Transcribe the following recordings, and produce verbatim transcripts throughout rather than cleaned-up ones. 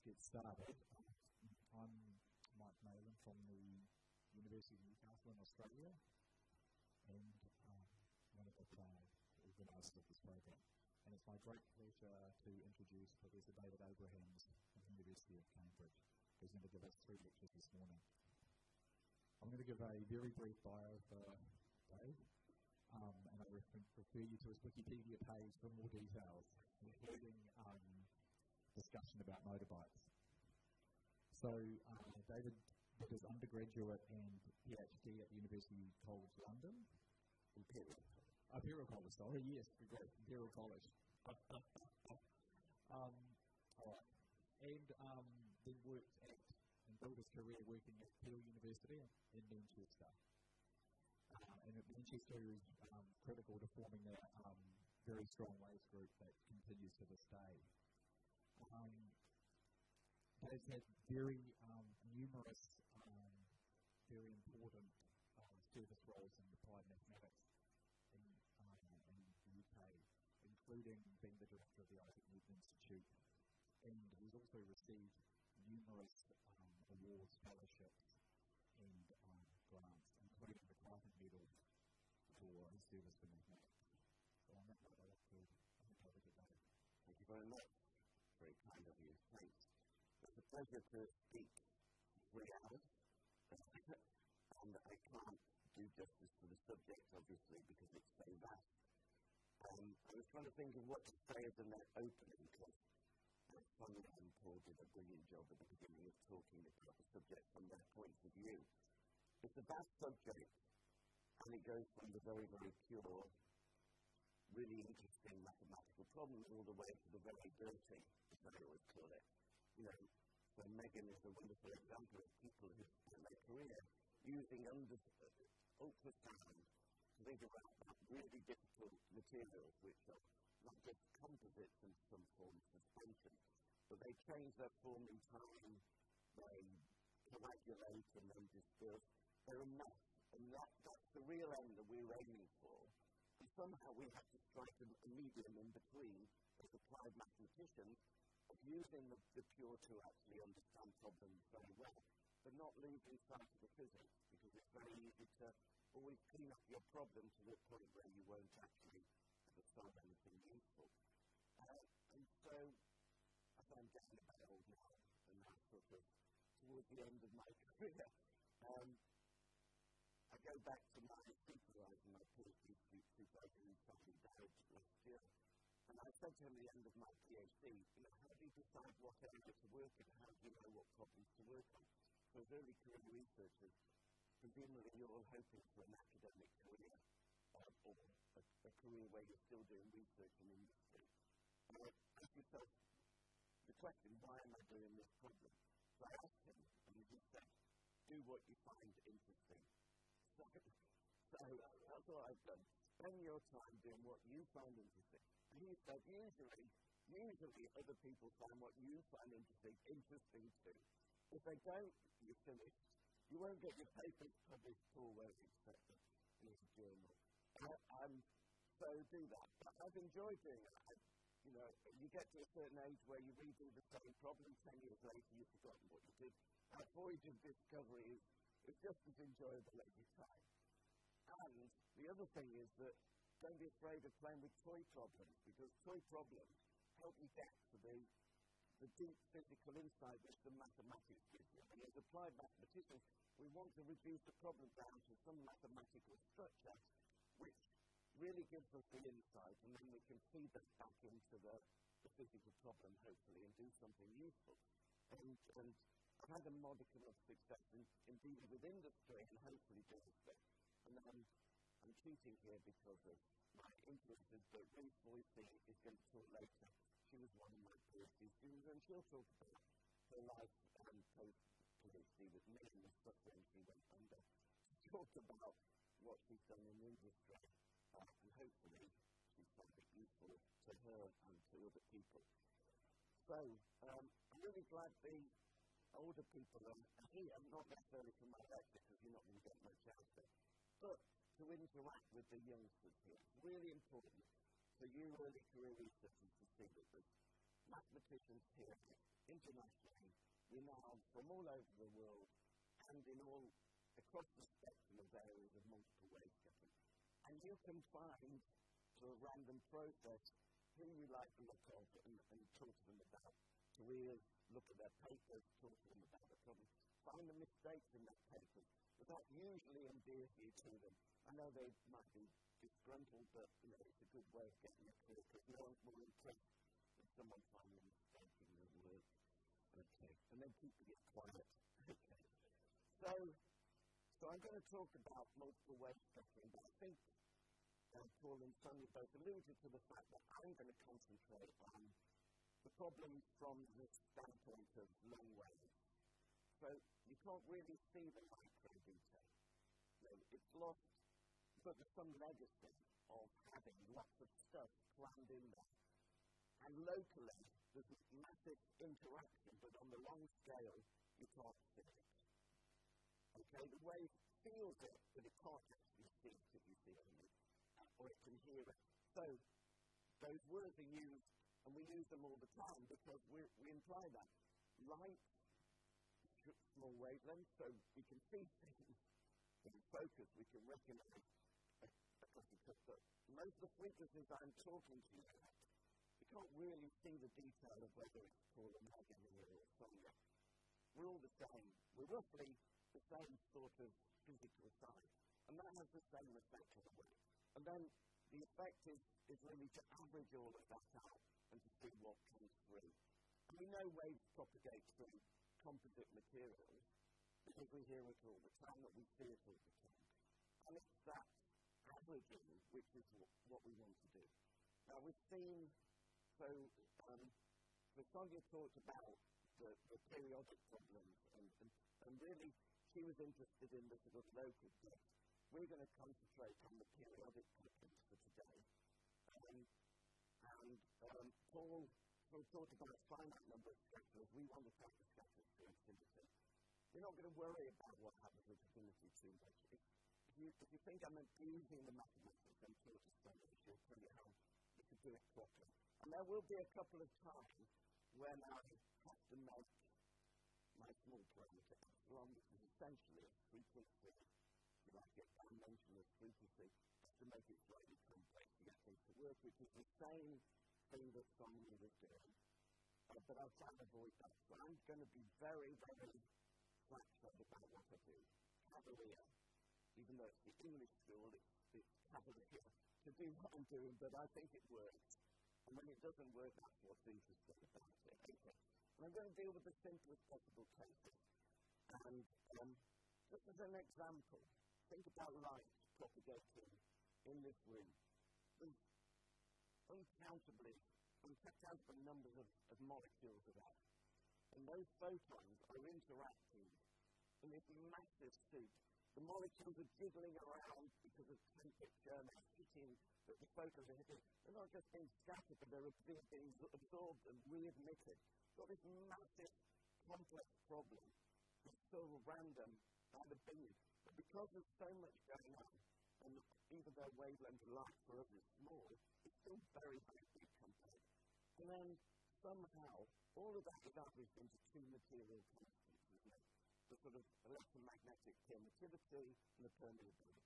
get started, I'm Mike Malin from the University of Newcastle in Australia, and um, one of the uh, organisers of this program. And it's my great pleasure to introduce Professor David Abrahams from the University of Cambridge, who's going to give us three lectures this morning. I'm going to give a very brief bio for Dave, um, and I refer, refer you to his Wikipedia page for more details, including um, discussion about motorbikes. So, uh, David did his undergraduate and PhD at the University College London. Imperial. Imperial College, sorry, yes, great, Imperial College. um, all right. And um, then worked at, and built his career working at Peel University in Manchester. Uh, and at Manchester he was um, critical to forming that um, very strong waves group that continues to this day. Um, Dave's had very um, numerous, um, very important uh, service roles in applied mathematics in, um, in the U K, including being the director of the Isaac Newton Institute. And he's also received numerous um, awards, fellowships, and um, grants, including the Crichton Medal for his service to mathematics. So on that note, I'd like to hand over to Dave. Thank you very much. Very kind of you. Thanks. It's a pleasure to speak three hours. And I can't do justice to the subject, obviously, because it's so vast. Um, I was trying to think of what to say as a net opening, because Sonia and Paul did a brilliant job at the beginning of talking about the subject from their points of view. It's a vast subject, and it goes from the very, very pure, really interesting mathematical problems all the way to the very dirty, as I always call it. You know, so Megan is a wonderful example of people who spend their career using under, uh, ultrasound to think about really difficult materials, which are not just composites in some form of suspension, but they change their form in time, they coagulate and then disperse. They're a mess, and that, that's the real end that we're aiming for. And somehow we have to strike a, a medium in between as applied mathematicians of using the, the pure to actually understand problems very well, but not losing sight of the physics, because it's very easy to always clean up your problem to the point where you won't actually ever solve anything useful. Uh, and so, as I'm getting about old now, and now sort of towards the end of my career, um, I go back to my supervisor, my PhD supervisor who told me died last year, and I said to him at the end of my PhD, you know, how do you decide what area to work in? How do you know what problems to work on? So as early career researchers, presumably you're all hoping for an academic career, uh, or a, a career where you're still doing research in industry. And I asked yourself the question, why am I doing this problem? So I asked him, and he said, do what you find interesting. So, so that's what I've done. Spend your time doing what you find interesting. And he said, usually, usually other people find what you find interesting, interesting too. If they don't, you're finished. You won't get your papers published all where you expect them in a journal. Uh, um, so do that. But I've enjoyed doing that. I, you know, you get to a certain age where you redo the same problem, ten years later you've forgotten what you did. That voyage of discovery is, is just as enjoyable every time. And the other thing is that don't be afraid of playing with toy problems, because toy problems help you get to the, the deep physical insight which the mathematics gives you. And as applied mathematicians, we want to reduce the problem down to some mathematical structure which really gives us the insight, and then we can feed that back into the, the physical problem, hopefully, and do something useful. And, and I've had a modicum of success in, in dealing with industry and hopefully doing so. And then I'm cheating here because of my influences, but Ruth Boyce is going to talk later. She was one of my PhD students, and she'll talk about her life and post-PhD with me and the suffering she went under. She talked about what she's done in industry, uh, and hopefully she's found it useful to her and to other people. So, um, I'm really glad the older people are here, not necessarily for my lecture, because you're not going to get much out of it, but to interact with the youngsters here. It's really important for you early career researchers to see that there's, mathematicians here internationally, renowned from all over the world and in all across the spectrum of areas of multiple wave scattering. And you can find through a random process who you like to look at and, and talk to them about careers, look at their papers, talk to them about the problem, find the mistakes in their papers. That usually endears you to them. I know they might be disgruntled, but you know, it's a good way of getting a career because no one's more impressed than someone finding a mistake in their work. Okay, and then keeping it quiet. Okay. So, so I'm going to talk about multiple wave scattering, but I think uh, Paul and Sonia both alluded to the fact that I'm going to concentrate on the problems from the standpoint of long waves. So you can't really see the micro detail. You know, it's lost, but there's some legacy of having lots of stuff crammed in there. And locally, there's massive interaction, but on the long scale, you can't see it. Okay, the wave feels it, but it can't actually see it if you see it, or it can hear it. So those words are used, and we use them all the time because we we imply that light, small wavelength, so we can see things in focus, we can recognize a, a but most of the frequencies I'm talking to you about, you can't really see the detail of whether it's Paul or Megan or Sonia. We're all the same. We're roughly the same sort of physical size, and that has the same effect on the wave. And then the effect is, is really to average all of that out and to see what comes through. And we know waves propagate through composite materials because we hear it all the time, that we see it all the time. And it's that averaging which is w- what we want to do. Now we've seen, so, um, so Sonia talked about the, the periodic problems, and, and, and really she was interested in the sort of local bits. We're going to concentrate on the periodic problems for today. Um, and um, Paul We'll talk about a finite number of scatterers. We want to take the scatterers to infinity. We're not going to worry about what happens with infinity too much. If, if, you, if you think I'm abusing the mathematics, then talk to somebody, she'll tell you how you can do it properly. And there will be a couple of times when I have to make my small parameter epsilon, which is essentially a frequency, you like it, dimensionless frequency, to make it slightly complex to get things to work, which is the same thing that Sonia was doing, uh, but I'll try and avoid that. So I'm going to be very, very flat-footed about what I do. Cavalier, even though it's the English school, it's, it's cavalier to do what I'm doing, but I think it works. And when it doesn't work, that's what's interesting about it. Okay. And I'm going to deal with the simplest possible cases. And um, just as an example, think about light propagating in this room. There's uncountably, uncountable numbers of, of molecules of that. And those photons are interacting in this massive soup. The molecules are jiggling around because of temperature and they're hitting, that the photons are hitting. They're not just being scattered, but they're being, being absorbed and re-emitted. You've got this massive, complex problem. It's so random by the billion. But because there's so much going on, and even though wavelength of light for us is small, it's still very, very big compared. And then somehow, all of that is averaged into two material constants, isn't it? The sort of electromagnetic permittivity and the permeability.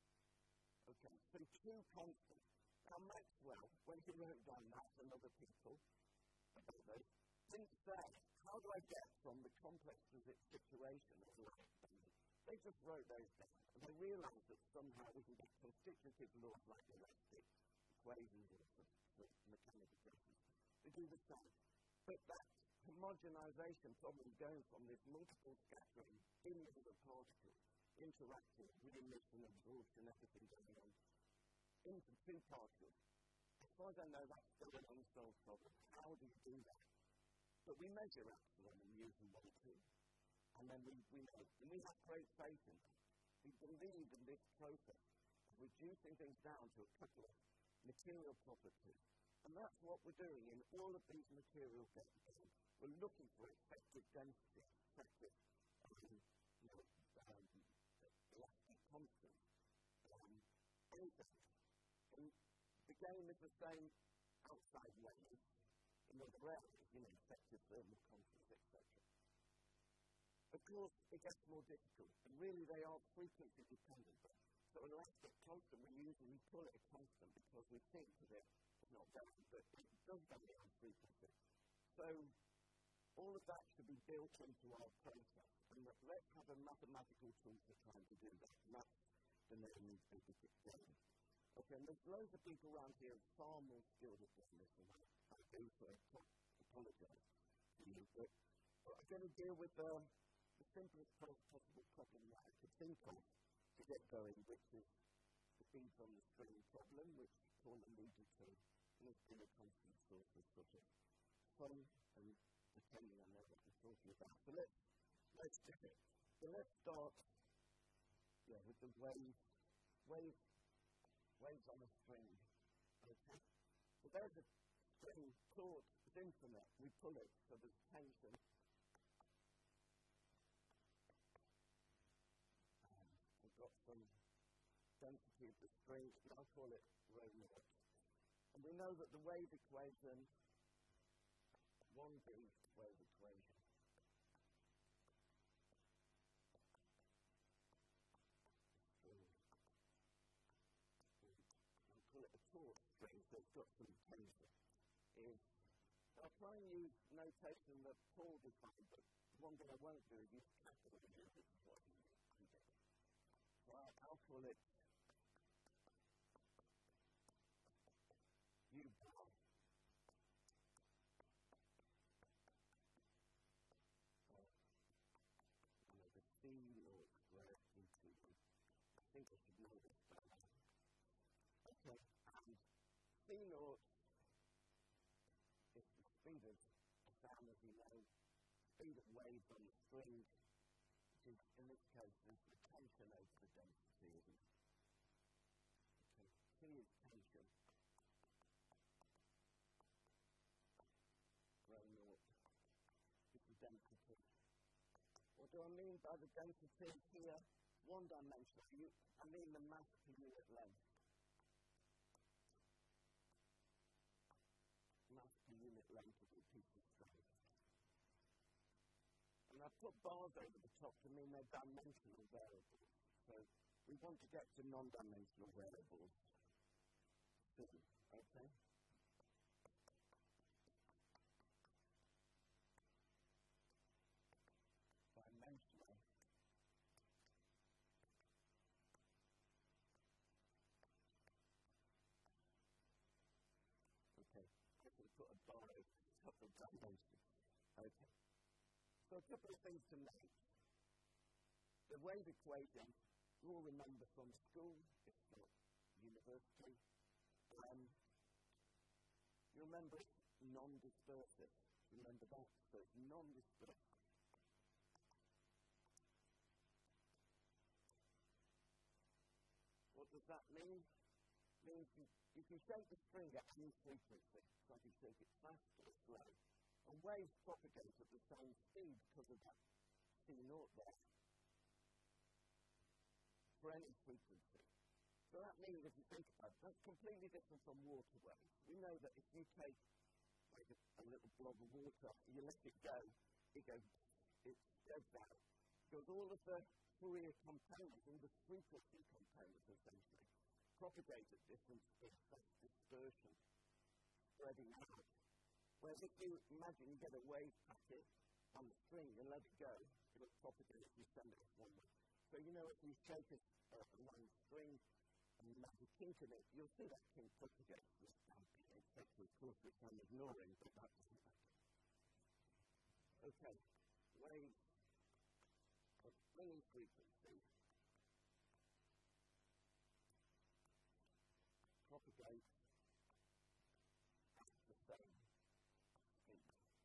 Okay, so two constants. Now Maxwell, when he wrote down that and other people about those, didn't say, how do I get from the complex physics situation of light? They just wrote those down, and they realized that somehow we can get constitutive laws like elastic equations or for, for mechanical equations. They do the same. But that homogenization problem going from this multiple scattering, billions of particles interacting with emission, absorption, everything going on, into two particles. As far as I know, that's still an unsolved problem. How do you do that? But we measure epsilon and use them one, two. And then we, we know, and we have great faith in that. We believe in this process of reducing things down to a couple of material properties. And that's what we're doing in all of these material games. We're looking for effective density, effective um, you know, um, elastic constant, um, anything. And the game is the same outside waves. in other areas, you know, effective thermal constants, et cetera. Of course, it gets more difficult, and really they are frequency dependent. So an elastic constant, we usually call it a constant because we think of it as not varying, but it does vary on frequency. So all of that should be built into our process, and let's have a mathematical tool for trying to do that, and that's the name of the game. Okay, and there's loads of people around here far more skilled at doing this than I, I do, so I apologise to you, but, but I'm going to deal with uh, the simplest possible problem that I could think of to get going, which is the beads on the string problem, which Paul alluded to, and it's been a constant source of sort of fun and depending on what we're talking about. So let's, let's do it. So let's start yeah, with the wave, wave, waves on a string. Okay? So there's a string taut, it's infinite. We pull it, so there's tension. Um, we've got some density of the string, and I'll call it rho naught. And we know that the wave equation, one B wave equation, I'll call it a taut string, so it's got some tension, is, I'll try and use notation that Paul defined, but one thing I won't do is use capital U, which is what he did. So I'll, I'll call it U bar. C naught squared into, I think I should know this by now. Okay, and C naught is the speed of sound, as you know, speed of waves on the string, which is, in this case, is the tension over the density, isn't it? Okay, C is tension. Rho naught is the density. What do I mean by the density here? One dimensional. I mean the mass per unit length. Mass per unit length of the piece of string. And I've put bars over the top to mean they're dimensional variables. So we want to get to non-dimensional variables soon. Okay? Dimensional. Okay, I can put a bar over the top of dimension. Okay. So a couple of things to note. The wave equation, you all remember from school, it's not university. Um, you remember it's non-dispersive. Remember that? So it's non-dispersive. What does that mean? It means you, you can shake the string at any frequency, so you shake it fast or slow. And waves propagate at the same speed because of that C naught there for any frequency. So that means, if you think about it, that's completely different from water waves. We know that if you take like a, a little blob of water, you let it go, it goes, it spreads out. Because all of the Fourier components, all the frequency components essentially, propagate at different speeds. That's dispersion, spreading out. Whereas if you imagine you get a wave packet on the string and let it go, it will propagate if you send it one way. So you know if you shake a, uh, a long string and you make a kink in it, you'll see that kink propagate to the stamping, et cetera. Of course, which I'm ignoring, but that doesn't matter. Okay, waves of any frequency propagate at the same speed.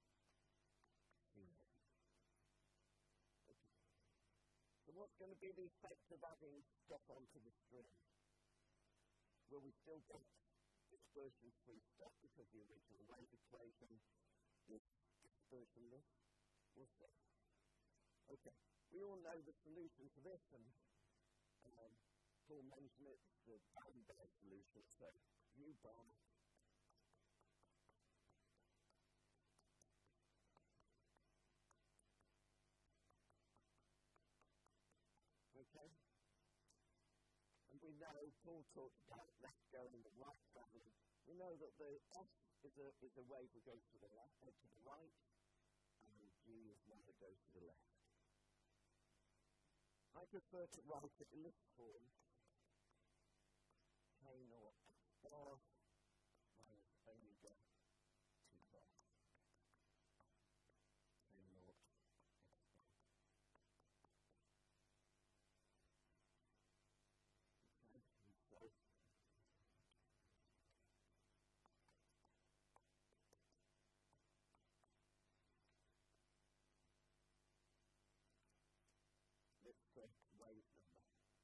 Okay. So what's going to be the effect of adding stuff onto the string? Will we still get dispersion-free stuff because the original wave equation is dispersionless? We'll see. Okay. We all know the solution to this, and um, Paul mentioned it, the bound-bear solution. So U bar Okay? And we know, Paul talked about left going, the right travelling. We know that the S is a, is a wave that goes to the left, or to the right, and G is one that goes to the left. I prefer to write it in this form, K naught X bar minus omega two bar. K naught X bar. Okay, so let's say wave number.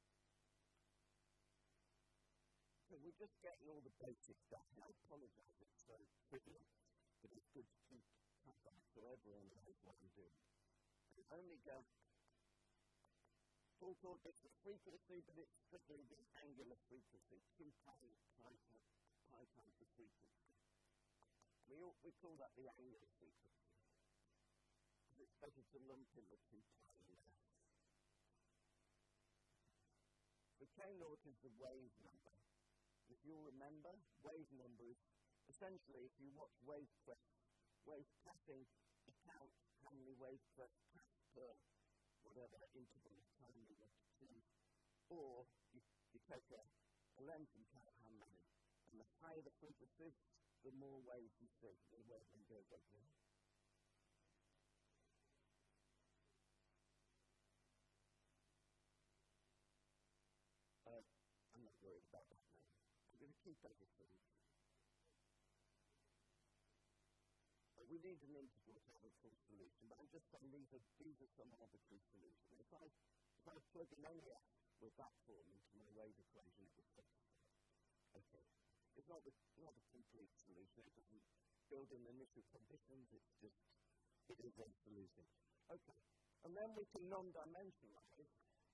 So we're just getting all the basic stuff. I apologize, it's so trivial, but it's good to keep track of so everyone knows what I'm doing. And only go, Paul called this the frequency, but it's strictly the angular frequency, two pi, pi, pi times the frequency. We, all, we call that the angular frequency. It's better to lump in the two pi in there. So K naught is the wave number. If you'll remember, wave number is essentially, if you watch wave crests, wave passing, you count how many wave crests pass per whatever interval of time you want to choose. Or you, you take a, a length and count how many. And the higher the frequency, the more waves you see, the wavelength goes up here. Uh, I'm not worried about that now. I'm going to keep everything. But we need an integral to have a full solution, but I'm just saying these are, these are some arbitrary solutions. If I, if I plug in any F with that form into my wave equation, it will satisfy. Okay. It's not the, not a complete solution. It doesn't build in initial conditions. It's just, it is a solution. Okay. And then we can non-dimensionalize.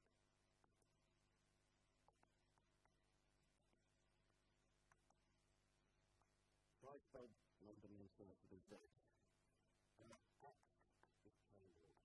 So I spelled non-dimensional for the Z. And X is K naught.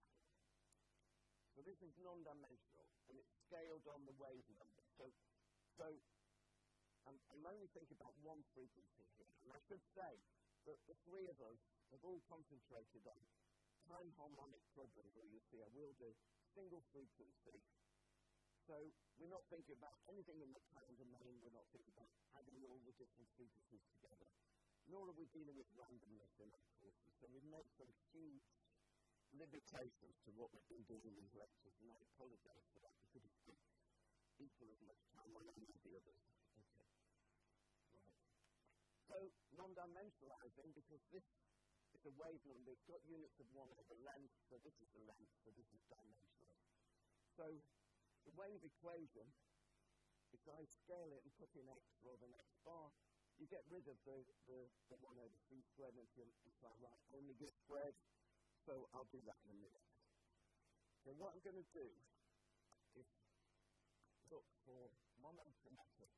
So this is non-dimensional, and it's scaled on the wave number. So, so I'm, I'm only thinking about one frequency here. And I should say that the three of us have all concentrated on time harmonic problems, where you see I will do single frequency. So we're not thinking about anything in the time domain, we're not thinking about adding all the different frequencies together. Nor are we dealing with randomness in our courses. So we've made some huge limitations to what we've been doing in these lectures, and I apologize for that, because it's been equal as much time on any of the others. Okay. Right. So non-dimensionalizing, because this is a wave number, it's got units of one over length, so this is the length, so this is dimensional. So the wave equation, if I scale it and put in x rather than x bar, you get rid of the, the, the one over c squared until if I write omega squared, so I'll do that in a minute. So what I'm going to do is look for monochromatic,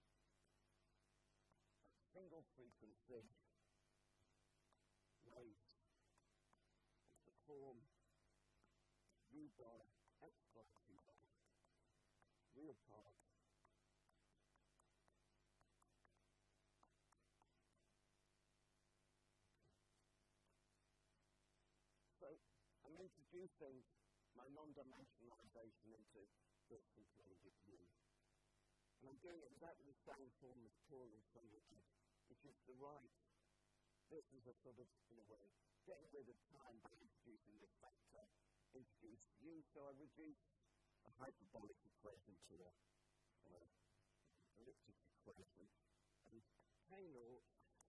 single frequency waves of the form u bar x bar t bar, real part, so I'm introducing my non-dimensionalization into this enclosed U. And I'm doing it exactly the same form as Paul and Sonia did, which is the right. This is a sort of, in a way, getting rid of time by introducing this factor, introduce U, so I reduce a hyperbolic equation to a uh, elliptic equation. And K naught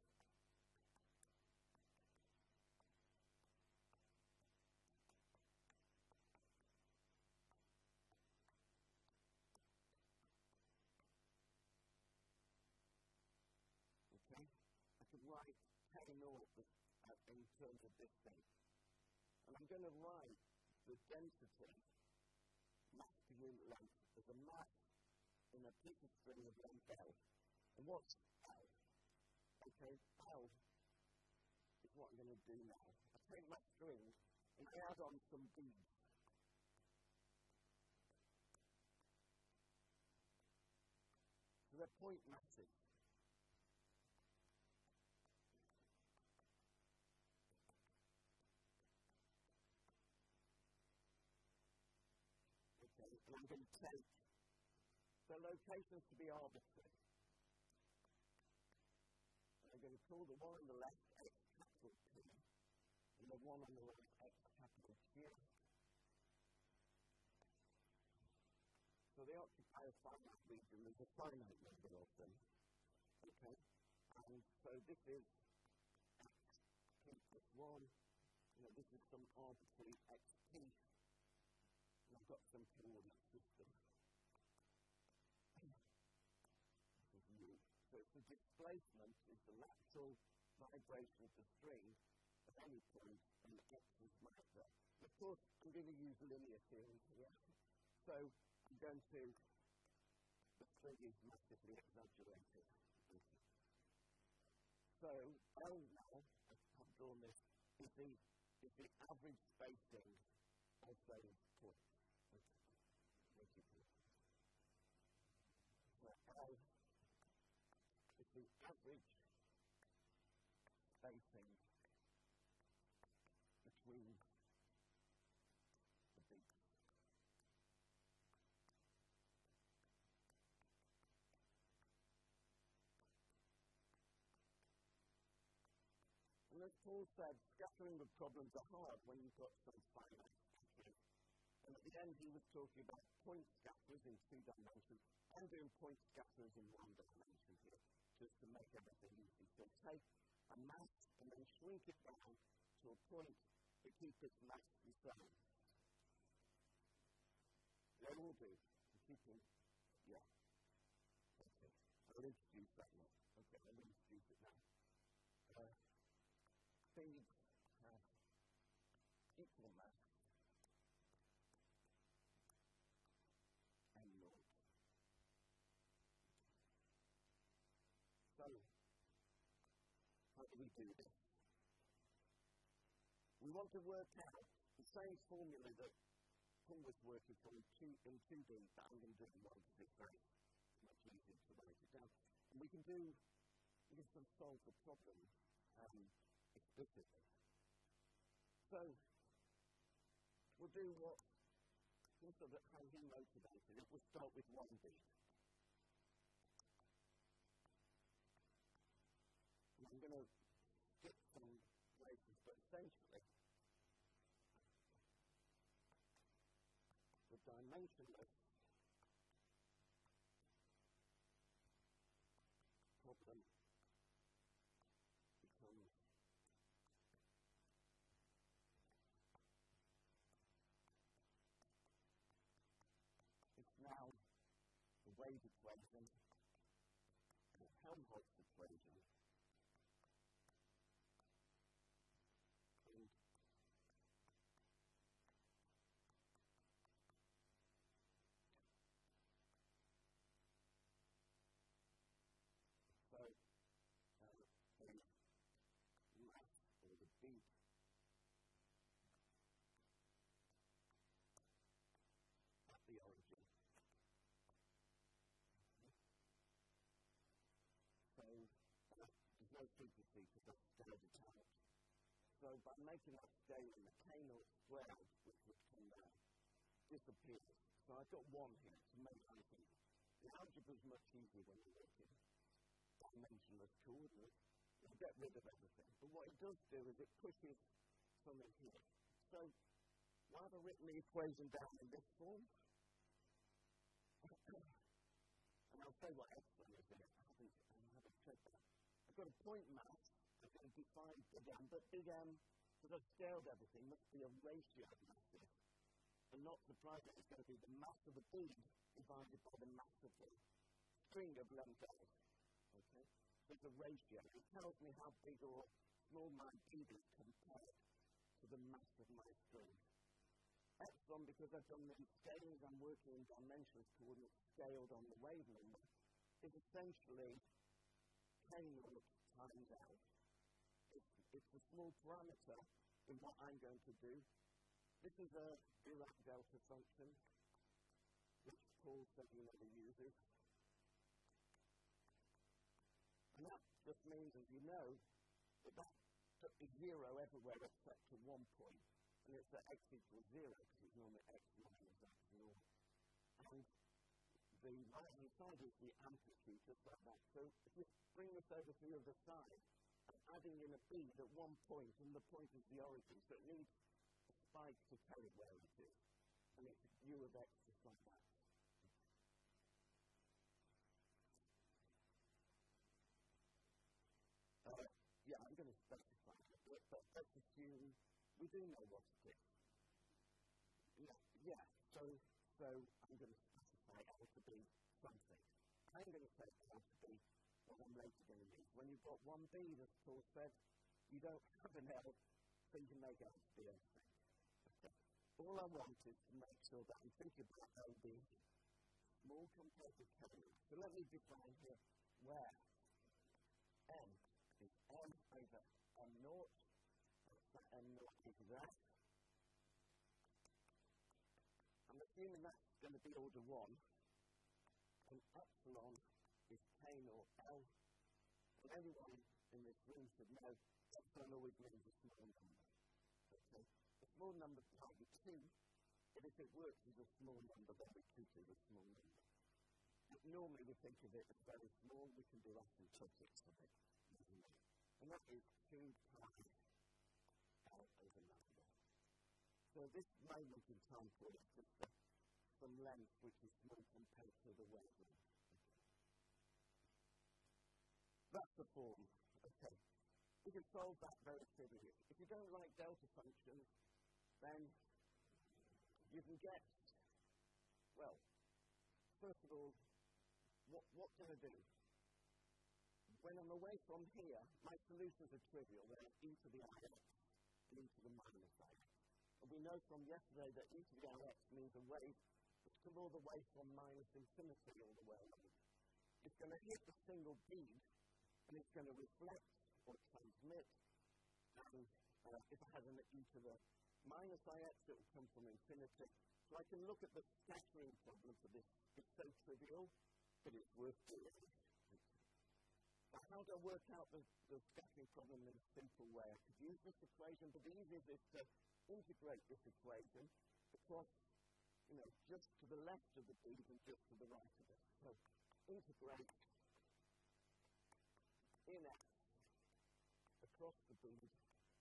okay, I could write K naught uh, in terms of this thing. And I'm going to write the density mass per unit length as a mass in a piece of string of length L. And what's L? Okay, L is what I'm going to do now. I take my string and I add on some beads. point masses. Okay, and I'm going to take the locations to be arbitrary. I'm going to call the one on the left X capital P, and the one on the right X capital Q. So they occupy a finite region. There's a finite number of them. Okay, and so this is X P plus one. You know, this is some arbitrary X P. And I've got some coordinate system. This is U. So it's the displacement is the lateral vibration of the string at any point, and the X is matter. And of course, I'm going to use linear theory here. So I'm going to, the string is massively exaggerated. Okay. So L now, I've drawn this, is the, is the average spacing of those points. So L is the average spacing between the beats. And as Paul said, scattering the problems are hard when you've got some finite scattering. And at the end, he was talking about point scatters in two dimensions. I'm doing point scatters in one dimension here, just to make everything easy. So take a mass and then shrink it down to a point to keep its mass the same. They all do. Keeping, yeah. Okay. I'll introduce that now. Okay, I'll introduce it now. Uh, things have equal mass. So, how do we do this? We want to work out the same formula that Paul was working from two, in two D, but I'm going to do it in one because it's very much easier to write it down. And we can do, we can solve the problem um, explicitly. So, we'll do what, also that how he motivated it. We'll start with one D. I'm going to skip some places, but essentially, the dimensionless problem becomes it's now the wave equation, the Helmholtz equation. Beat at the origin. Okay. So uh, there's no frequency because I've scaled it out. So by making that scaling, the K naught squared, which would come there, disappears. So I've got one here to make something. The algebra is much easier when you're working dimensionless coordinates. You get rid of everything. But what it does do is it pushes something here. So, why have I written the equation down in this form? And I'll say what epsilon is in it. I haven't, I haven't checked that. I've got a point mass. I'm going to define big M, but big M, because I've scaled everything, must be a ratio of masses. And not surprisingly, it's going to be the mass of the bead divided by the mass of the string of length L. Okay? It's a ratio. It tells me how big or small my bead is compared to the mass of my string. Epsilon, because I've done the scales, I'm working in dimensionless coordinates scaled on the wave number, is essentially K naught times L. It's, it's a small parameter in what I'm going to do. This is a Dirac delta function, which Paul said he never uses. And that just means, as you know, that that is zero everywhere except to one point. And it's at x equals zero, because it's normally x minus x naught. And the right-hand side is the amplitude, just like that. So if you bring this over to the other side, I'm adding in a bead at one point, and the point is the origin. So it needs a spike to tell it where it is. And it's u of x just like that. Uh, yeah, I'm going to specify it, but let's assume we do know what it is. Yeah, yeah. So, so I'm going to specify L to be something. I'm going to say L to be what I'm later going to use. When you've got one B, as Paul said, you don't have an L, so you can make L to be anything. Okay. All I want is to make sure that I'm thinking about L being small compared to K. So let me define here where M is M over M naught. That's that M naught is that. I'm assuming that's going to be order one. And epsilon is K naught L. And everyone in this room should know epsilon always means a small number. Okay? A small number can't be two, but if it works as a small number, then we treat it as a small number. But normally we think of it as very small, we can do asymptotics of it. And that is two pi L over lambda. So this moment in time for us is just some length which is small compared to the wavelength. That's the form. Okay. We can solve that very trivially. If you don't like delta functions, then you can get, well, first of all, what, what can I do? When I'm away from here, my solutions are trivial. They're e to the I x and e to the minus I x. And we know from yesterday that e to the I x means a wave that's come all the way from minus infinity all the way along. It's going to hit the single bead, and it's going to reflect or transmit. And uh, if it has an e to the minus I x, it will come from infinity. So I can look at the scattering problem for this. It's so trivial, but it's worth doing. Now, how do I work out the, the scattering problem in a simple way? I could use this equation, but the easiest is to integrate this equation across, you know, just to the left of the bead and just to the right of it. So integrate in x across the bead.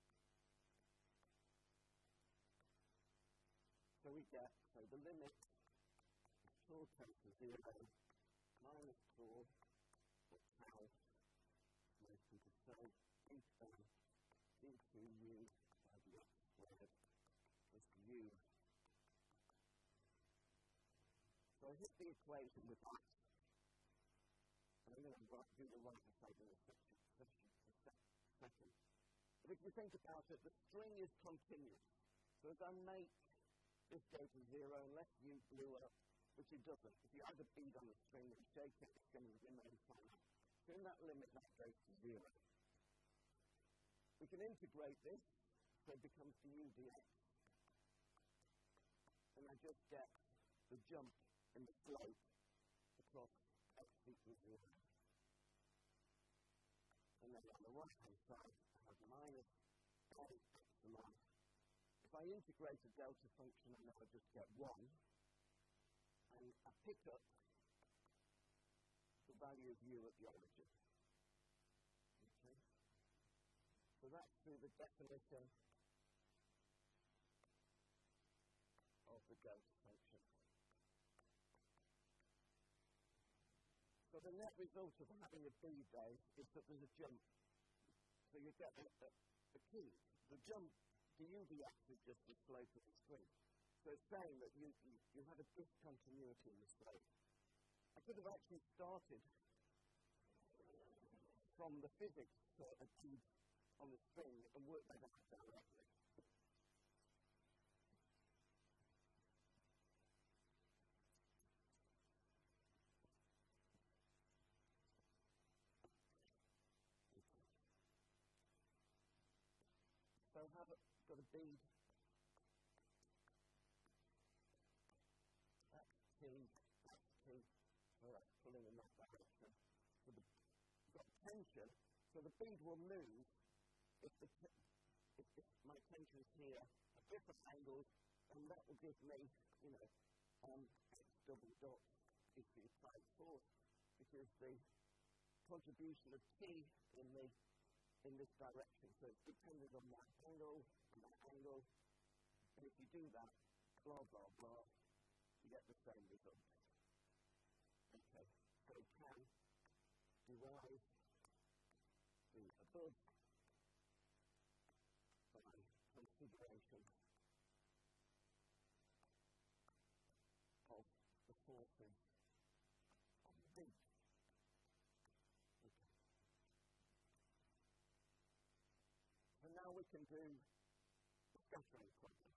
So we get, so the limit is tau tends to zero minus tau or tau. Most people say into into u by the x squared plus u. So I hit the equation with that. And I'm going to do the right side in a section, section, second. But if you think about it, the string is continuous. So as I make this go to zero, unless u blew up, which it doesn't. If you add a bead on the string and shake it, it's going to remain finite. So in that limit, that goes to zero. We can integrate this, so it becomes du dx. And I just get the jump in the slope across x equals zero. And then on the right-hand side, I have minus a epsilon. If I integrate a delta function, I know I just get one. And I pick up the value of u at the origin. Okay? So that's through the definition of the delta function. So the net result of having a bead there is that there's a jump. So you get a, a, a key. The jump, du dx, is just the slope of the string. So it's saying that you, you, you had a discontinuity in the slope. I could have actually started from the physics to a bead on the string and worked that out directly. So I have got a bead. That's T, that's T, so that's pulling in that direction. So the, you've got tension, so the bead will move if, the t if, if my tension is here at different angles, and that will give me, you know, um, x double dot is the applied force, because the contribution of T in the in this direction, so it's dependent on that angle and that angle, and if you do that, blah blah blah, you get the same result. Okay, so we can derive the above by consideration of the forces on the bead. Okay. So now we can do the scattering problem.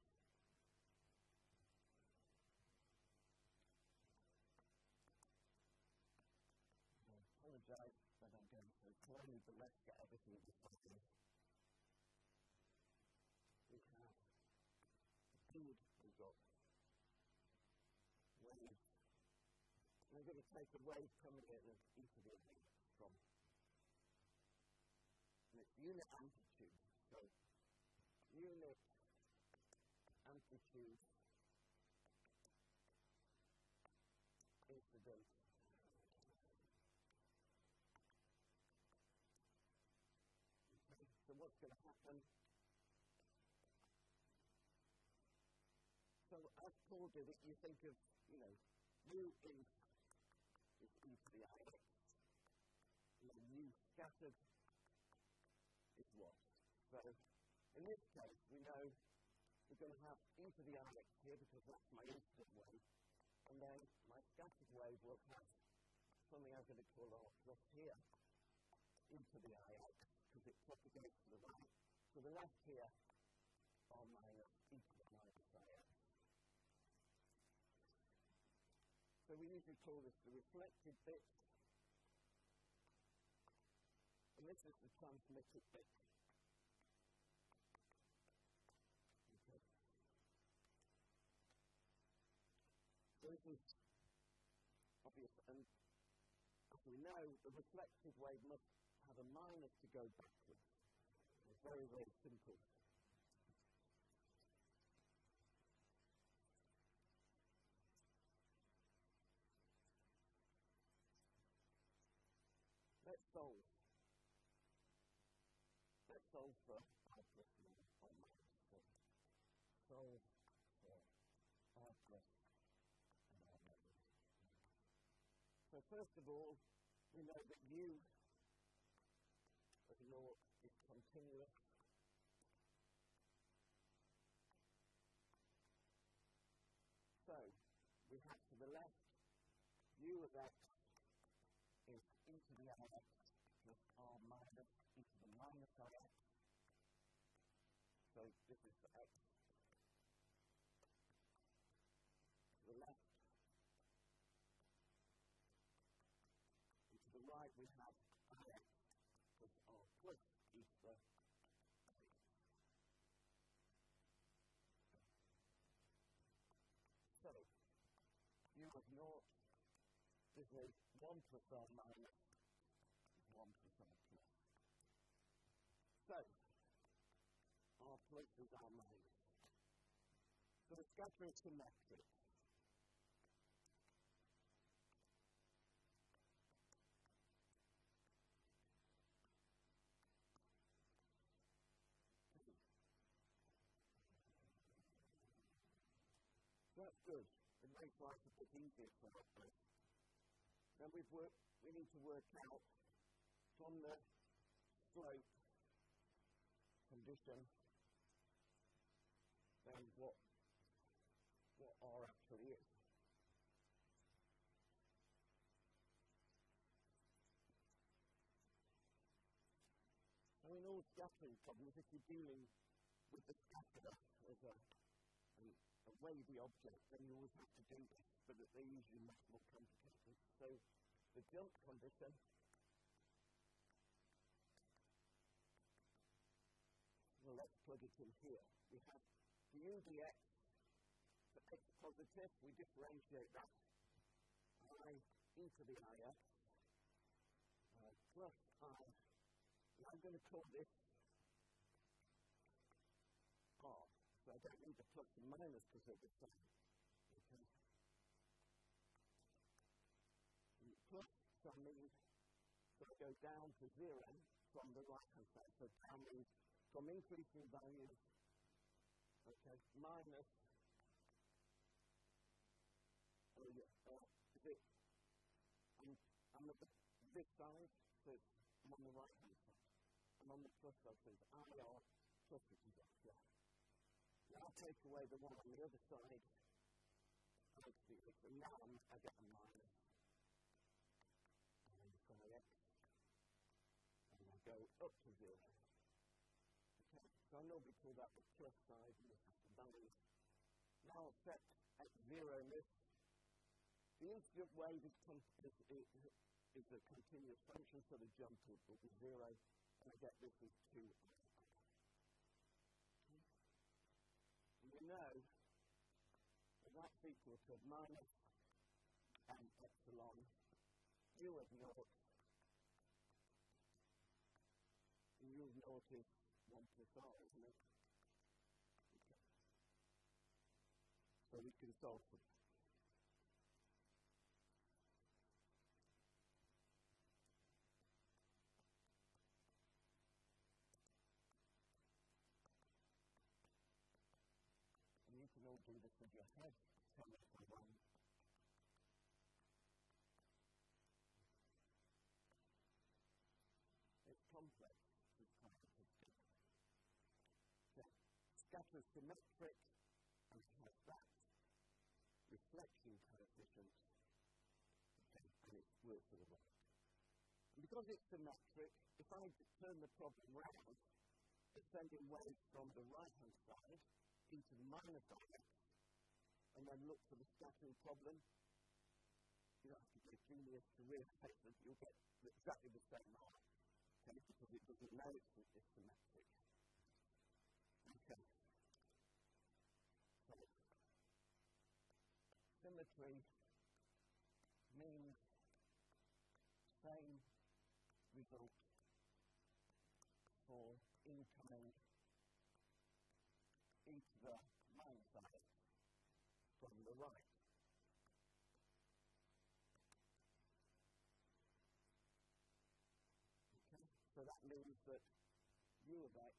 I apologize that I'm going so slowly, but let's get everything defined. We have the bead, we've got waves. And I'm going to take a wave coming in as e to the n from, and it's unit amplitude. So unit amplitude incident okay. So what's going to happen? So as Paul did it, you think of, you know, u in is e to the I x, and then u scattered is what? So in this case, we know we're going to have e to the I x here because that's my incident wave, and then my scattered wave will have something I'm going to call r plus here, e to the I x, because it propagates to the right. So the left here, r minus e to the minus I x. So we usually call this the reflected bit, and this is the transmitted bit. Okay. So this is obvious, and as we know, the reflected wave must have a minus to go backwards. It's very, very simple. Let's solve. Let's solve for r plus or minus. So solve for r plus and r minus. So first of all, we know that u of naught is continuous. So we have to the left u of x is e to the I x plus r minus e to the minus I x. So this is for x. To the left. And to the right we have I x plus r plus e to the I x. So u of naught is a one plus r minus one plus r plus. So r plus is r minus. So the scatter is symmetric. That's good. It makes life a bit easier for us. Then we've worked, we need to work out from the slope condition then what what R actually is. So in all scattering problems, if you're dealing with the scatter as a, a, a wavy object, then you always have to do this, but they're usually much more complicated. So the jump condition well, let's plug it in here. We have du dx for x positive, we differentiate that I e to the I x uh, plus I. And I'm going to call this R. So I don't need the plus and minus because they're the same. Okay. And plus, so I mean, so I go down to zero from the right-hand side. So down means from increasing values, okay, minus, oh yeah, uh, is it, I'm, I'm at the, this side, so it's, I'm on the right-hand side. I'm on the plus side, so it's I R plus it is X, yeah. Now I take away the one on the other side, and it's the X, and now I'm, I get a minus. And psi X, and I go up to zero. Okay, so I normally call that the plus side, and this is the value. Now I'll set X zero in this. The incident wave is, is, is, is a continuous function, so the jump will be zero, and I get this as two. Okay. And we know that that's equal to minus m epsilon u of naught, and u of naught is one plus r, isn't it? Okay. So we can solve for that. And you can all do this with your head. Tell me if I'm wrong. It's complex, this kind of system. So, scatter symmetric, and it has that reflection coefficient, okay, and it works to the right. And because it's symmetric, if I turn the problem round, it's sending waves from the right-hand side into the minus X, and then look for the scattering problem. You don't have to be a genius to realize that you'll get exactly the same R, okay, because it doesn't know it's, it's symmetric. Okay. So, symmetry means same result for incoming e to the minus I from the right. Okay, so that means that u of x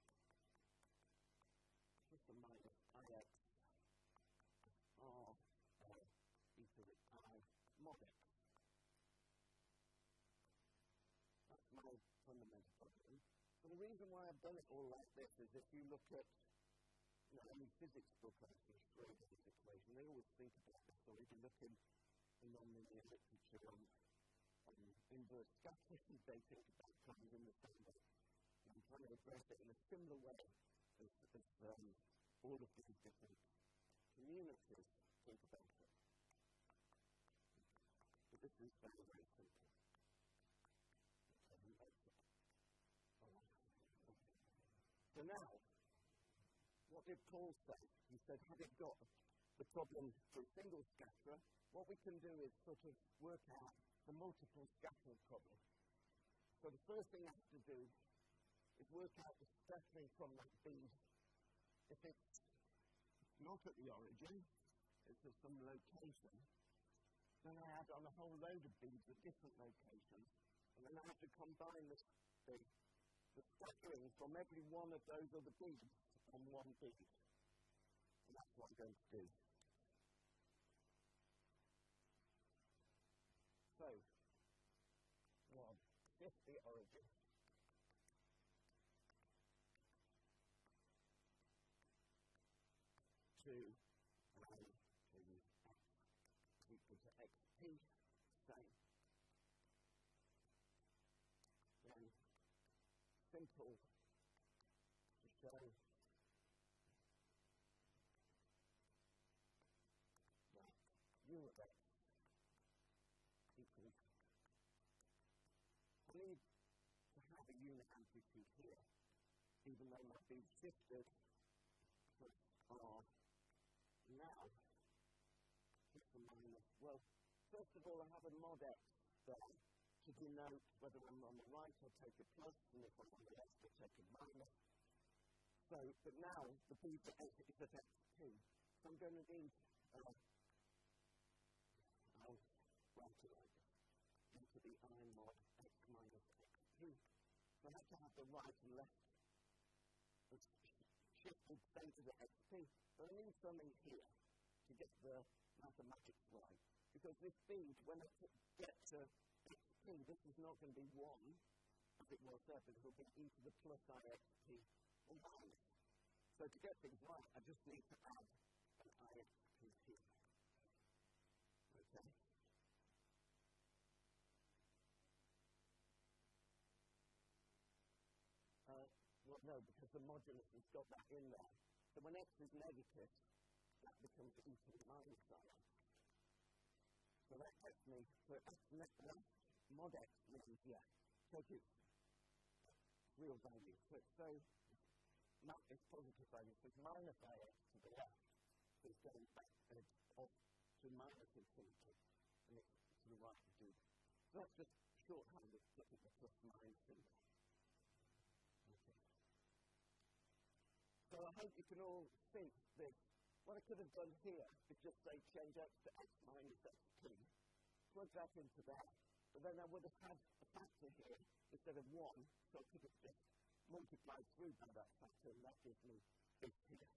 plus or minus ix r uh, e to the I mod x. That's my fundamental problem. But the reason why I've done it all like this is if you look at you know, any physics book on Schrodinger's equation, they always think about this. So if you look in, in nonlinear literature on, on inverse scattering, they think about problems in the same way. And I'm trying to address it in a similar way as, as um, all of these different communities think about it. But this is very, very simple. So now, what did Paul say? He said, having got the problem for a single scatterer, what we can do is sort of work out the multiple scattering problem. So the first thing I have to do is work out the scattering from that bead. If it's not at the origin, it's at some location, then I add on a whole load of beads at different locations, and then I have to combine the, the, the scattering from every one of those other beads on one bead. And that's what I'm going to do. So, one, shift the origin. Two, and to x equal to xp, same. Then, simple to show that u of x equals, I need to have a unit amplitude here, even though my bead shifted plus r. Now, plus or minus, well, first of all, I have a mod x there to denote whether I'm on the right, I'll take a plus, and if I'm on the left, I'll take a minus. So, but now, the bead is at x p. So I'm going to need, uh, I'll write it like this, into the I mod x minus xp. So I have to have the right and left shifted centered at xp. But I need something here to get the mathematics right. Because this bead, when I get to xp, this is not going to be one, as it was there, but it will be e to the plus ixp or minus. So to get things right, I just need to add an ixp here. Okay. Uh, well, no, because the modulus has got that in there. So when x is negative, that becomes e to the minus ix. So that gets me, so x left mod x means, yeah, take its real value. So, so not its positive value, so it's minus ix to the left. So it's going back uh, off to minus infinity, and it's to the right to do that. So that's just shorthand of putting the plus minus in there. Okay. So I hope you can all see this. What I could have done here is just say change x to x minus xp, plug that into there, but then I would have had a factor here instead of one, so I could have just multiplied through by that factor, and that gives me this here.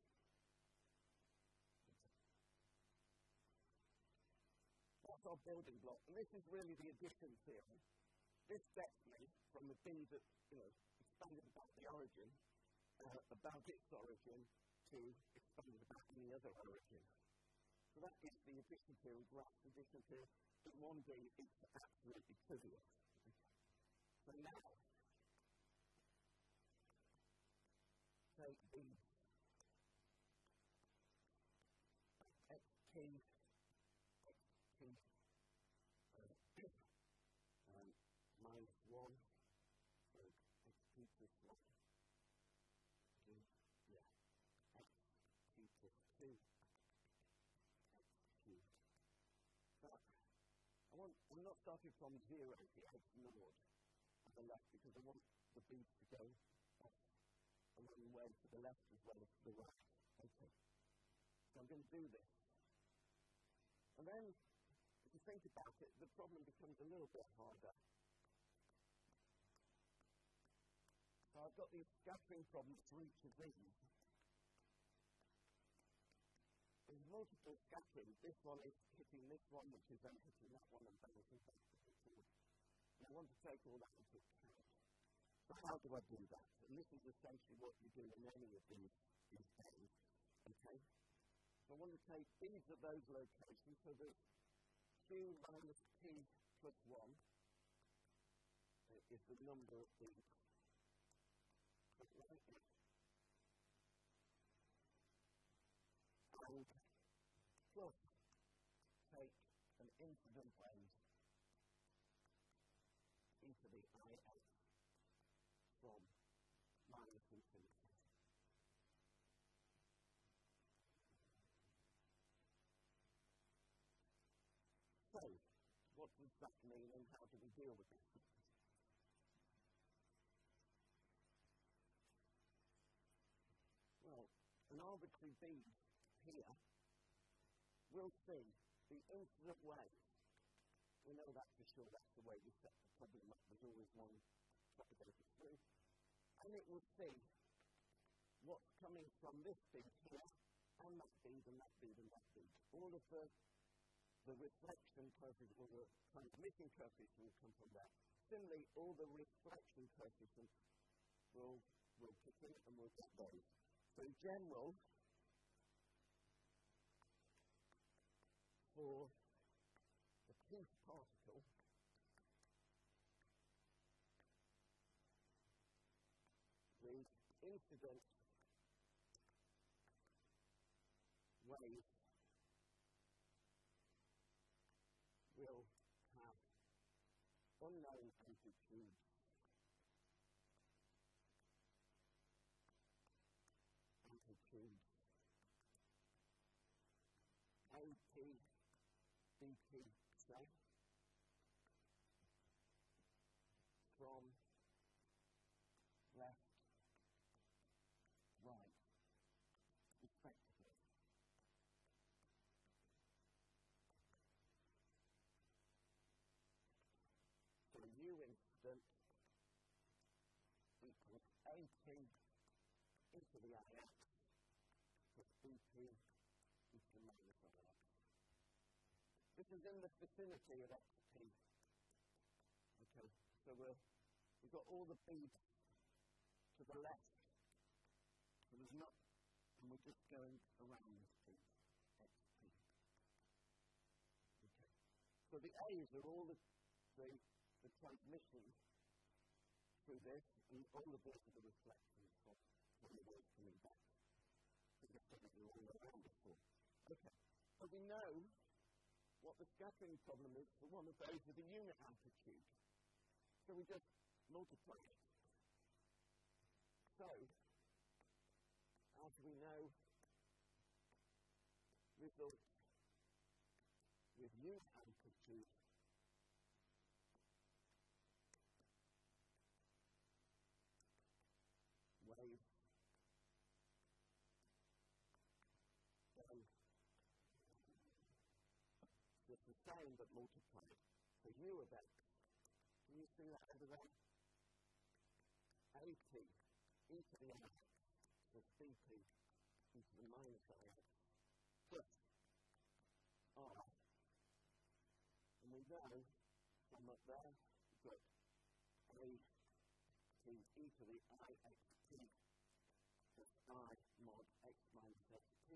That's our building block, and this is really the addition theorem. This gets me from the b that, you know, expanded about the origin, uh, about its origin, to expanded about any other origin. So that is the addition theorem, Graph's addition theorem. In one D, it's absolutely trivial. So now, take the xt, xt, uh, um, minus one, so xt plus one, two, yeah, xt plus two, x cubed. So I want, I'm not starting from zero here, it's naught on the left, because I want the beads to go off a long way to the left as well as to the right. Okay. So I'm going to do this. And then, if you think about it, the problem becomes a little bit harder. So I've got these scattering problems for each of these. There's multiple scattering. This one is hitting this one, which is then hitting that one, and bouncing back and forward. And I want to take all that into account. So how do I do that? And this is essentially what you do in any of these, these games. Okay? So I want to take these at those locations, so that q minus p plus one uh, is the number of these. And plus take an incident wave into the ix from minus infinity. So, what does that mean and how do we deal with it? Well, an arbitrary bead here will see the incident wave. We know that for sure, that's the way we set the problem up. There's always one propagated through. And it will see what's coming from this bead here, and that bead, and that bead, and that bead. All of the, the reflection coefficients, or the transmission coefficients will come from that. Similarly, all the reflection coefficients will, will kick in, and we'll get those. So in general, for the pink particle, the incident wave will have unknown amplitudes amplitudes A P, B P, say, incident equals A T into the I X plus B P into the minus I X. This is in the vicinity of X P. Okay, so we're, we've got all the beads to the left. So there's not, and we're just going around this bead, X P. Okay, so the A's are all the, the, the transmission through this, and all of these are the reflections from, from the waves coming back. So just so that you're all around it for. Okay, so we know what the scattering problem is for one of those with a unit amplitude. So we just multiply it. So, as we know, results with unit amplitude wave then it's the same but multiplied. So u of x, can you see that under there? A T e to the I X plus B P e to the minus I X plus R. And we know from up there that A T e to the I X T plus I mod x minus x T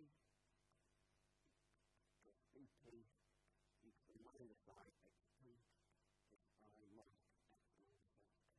plus B P e to the minus I X T plus I mod x minus x T.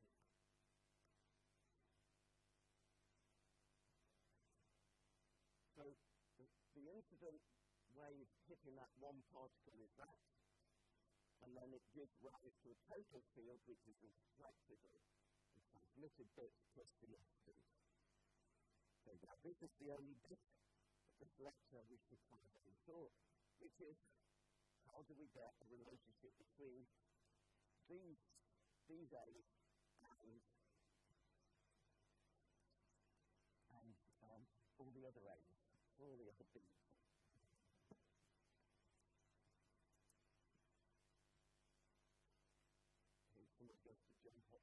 So the, the incident wave hitting that one particle is that, and then it gives rise to a total field which is reflected or the transmitted bit plus the incident. So now this is the only bit of this lecture which requires any thought, which is how do we get a relationship between these, these A's and, and um, all the other A's, all the other B's. Okay, someone goes to jump up.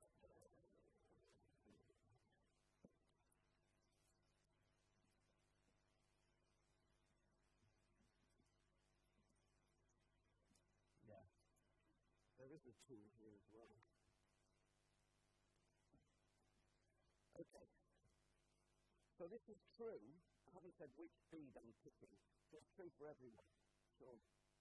Yeah, there is a tool here as well. Okay, so this is true. I haven't said which bead I'm picking, so it's true for everyone. Sure.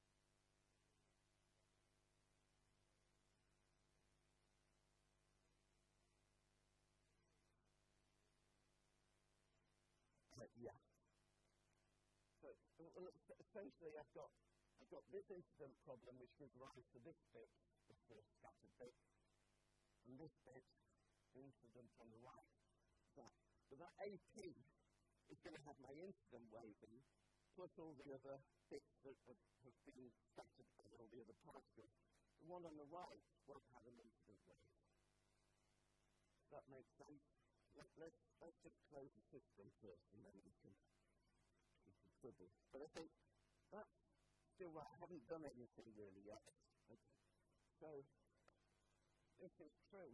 Uh, yeah. So well, essentially, I've got I've got this incident problem which gives rise to this bit, the first scattered bit, and this bit, the incident on the right. That. So that A P is going to have my incident wave in, plus all the other bits that have, have been scattered by all the other particles. The one on the right won't have an incident wave. Does that make sense? Let, let's, let's just close the system first, and then we can keep the trouble. But I think that's still right. I haven't done anything really yet. Okay. So this is true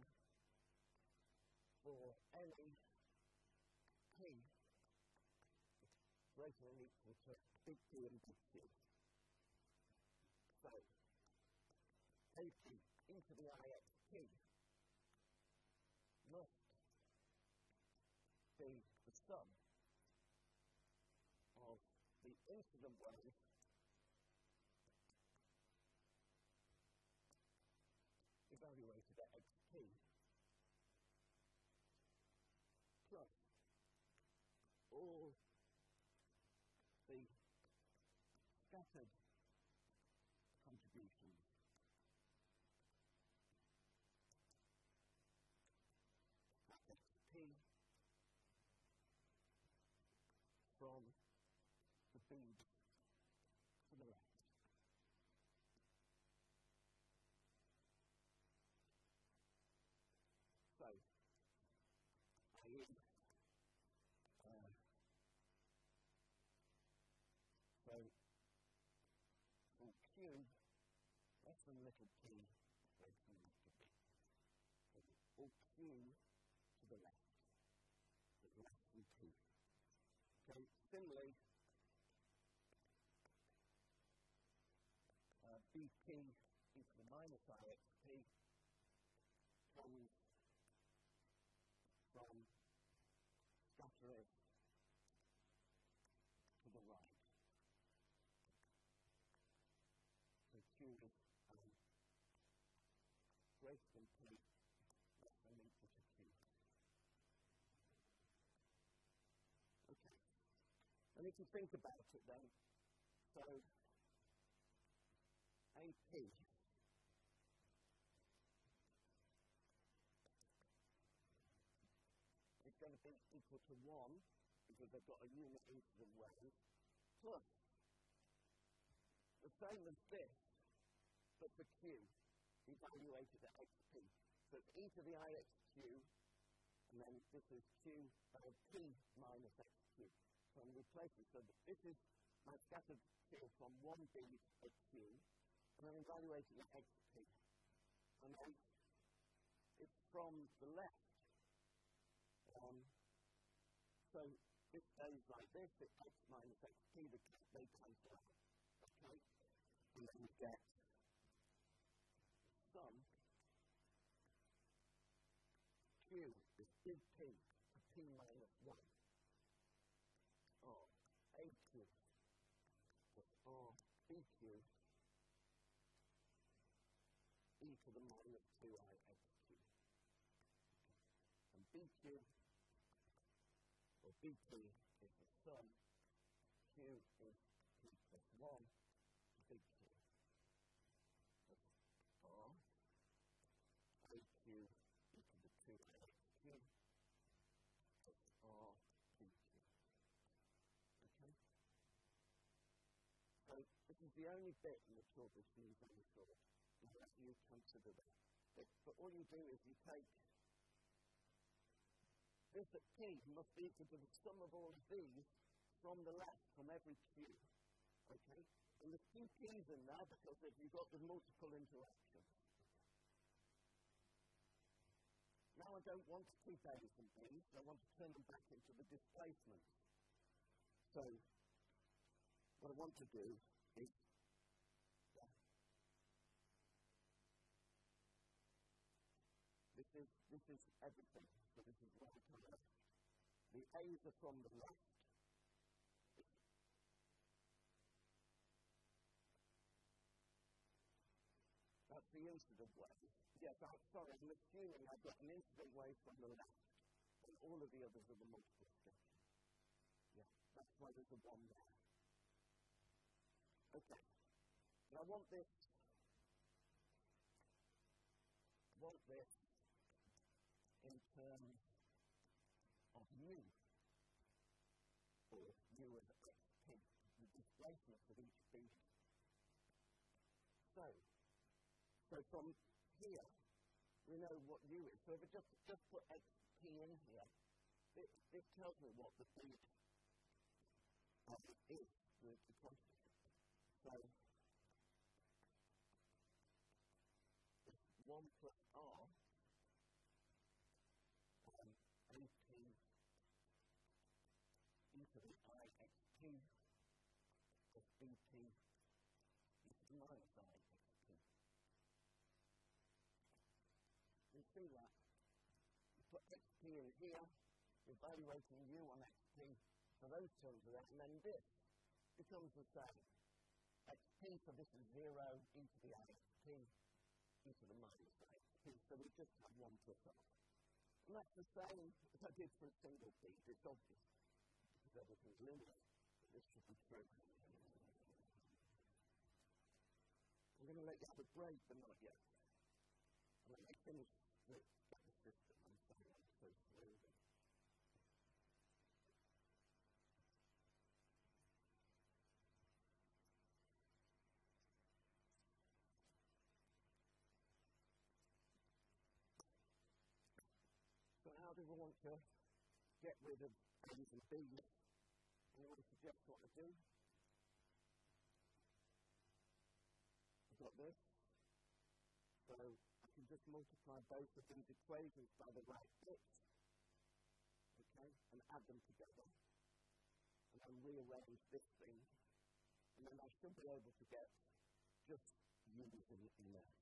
for any P greater than or equal to big P and big Q. So A P into the I X P must be the sum of the incident wave evaluated at X P plus all the scattered contributions at X P from the bead to the left. So, I mean, uh, so for Q, less than little p, greater than little b. equal Q to the left. It's less than P. Okay, similarly, uh, B P e to the minus I X P comes from scattering to the right. So Q is um, greater than P, less than equal to Q. Okay. And if you think about it then, so A P is going to be equal to one, because they've got a unit incident wave, plus the same as this, but for Q, evaluated at X P. So it's e to the I X Q, and then this is Q uh, P minus X Q. So I'm replacing, so that this is my scattered field from one B at Q, and I'm evaluating at X P. And then it's from the left. Um, so this goes like this, it's X minus X P, the they cancel out. Okay? And then we get sum Q is big P to P minus one. Or A Q plus R B Q e to the minus two I X Q. And B Q or B P is the sum Q is P plus one big Q plus R A Q e to the two I X Q plus R B Q. Okay? So this is the only bit in the talk which means any sort. Let you consider that. But, but all you do is you take this at P must be equal to the sum of all of these from the left, from every Q. Okay? And there's two P's in there because if you've got the multiple interactions. Now I don't want to keep A's and B's, I want to turn them back into the displacement. So what I want to do is This is, this is everything. So this is right and left. The A's are from the left. That's the incident wave. Yes, I'm sorry, I'm assuming I've got an incident wave from the left, and all of the others are the multiple sketches. Yeah, that's why there's a one there. Okay. And I want this, want this in terms of U, or U as X P, the displacement of each B. So, so from here, we know what U is. So if I just, just put X P in here, this, this tells me what the B uh, is, the, the quantity. So, it's one plus R, A P e to the I X P plus B P e to the minus I X P. You see that? You put X P in here, evaluating U on X P, so those terms are there, and then this becomes the same. X P, so this is zero, e to the I X P, e to the minus I X P, so we just have one plus R. And that's the same as I did for a single bead. It's obvious, because everything's linear, but this should be true. I'm going to let you have a break, but not yet. And when I finish the, the system, I'm sorry I'm so slow. So how do we want to get rid of A's and B's? Anyone suggest what to do? I've got this. So I can just multiply both of these equations by the right bits, okay, and add them together, and then rearrange this thing, and then I should be able to get just u's in, in there.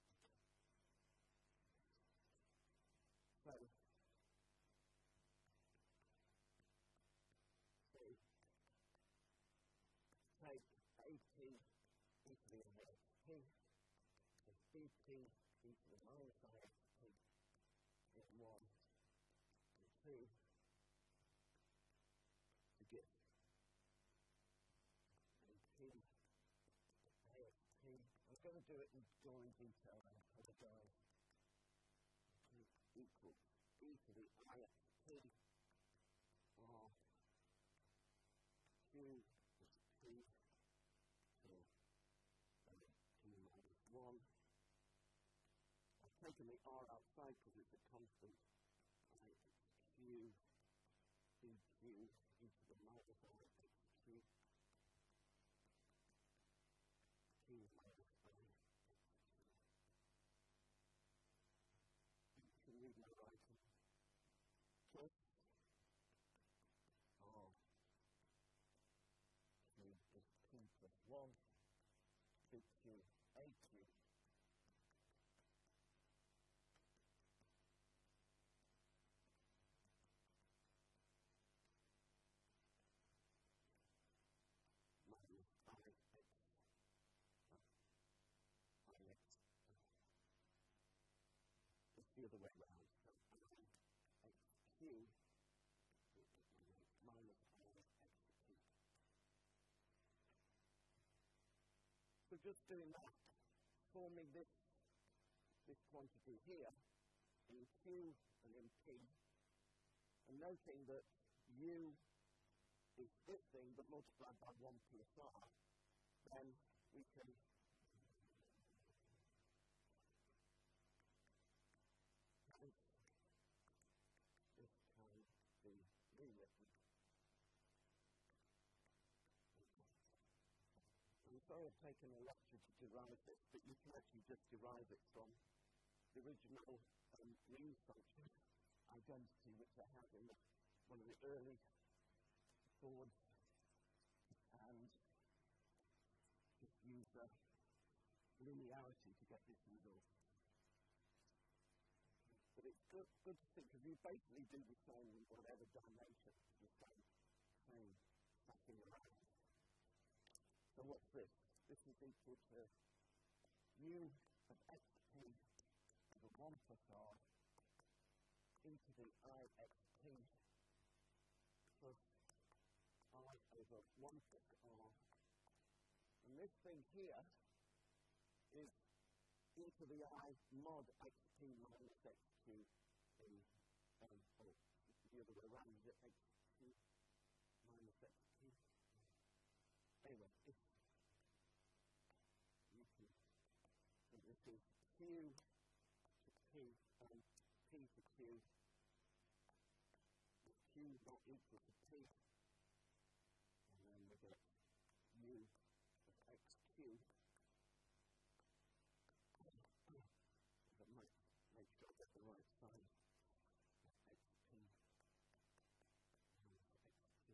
So, so take A P e to the inverse P, and B P e to the minus I X P in one and two to get A P A X P. I'm going to do it in gory detail, I apologize. Equals e to the I X P or Q is P to Q minus one. I've taken the R outside because it's a constant. I X Q E Q e to the minus I X Q Q minus I X Q. You can read my writing. Plus R Q is P plus one, B Q A Q. Minus I X, uh, I X, uh, it's the other way around. So I X Q minus I X P. So just doing that, forming this, this quantity here in Q and in P, and noting that U is this thing but multiplied by one plus R, then we can this can be rewritten. I'm sorry I've taken a lecture to derive this, but you can actually just derive it from the original um, mean function identity which I had in the, one of the early boards, and just use uh, linearity to get this result. But it's good, good to think, because you basically do the same in whatever dimension, the same, same fucking around. So what's this? This is equal to U of X P over one plus R into the I X P plus I over one plus R. And this thing here is e to the I mod X P minus X Q in, um, oh, the other way around, is it X Q minus X P? Anyway, if you can, so this is Q to P and P to Q, with Q not equal to P, and then we get U of X Q. That might make sure I get the right sign. X P minus X Q.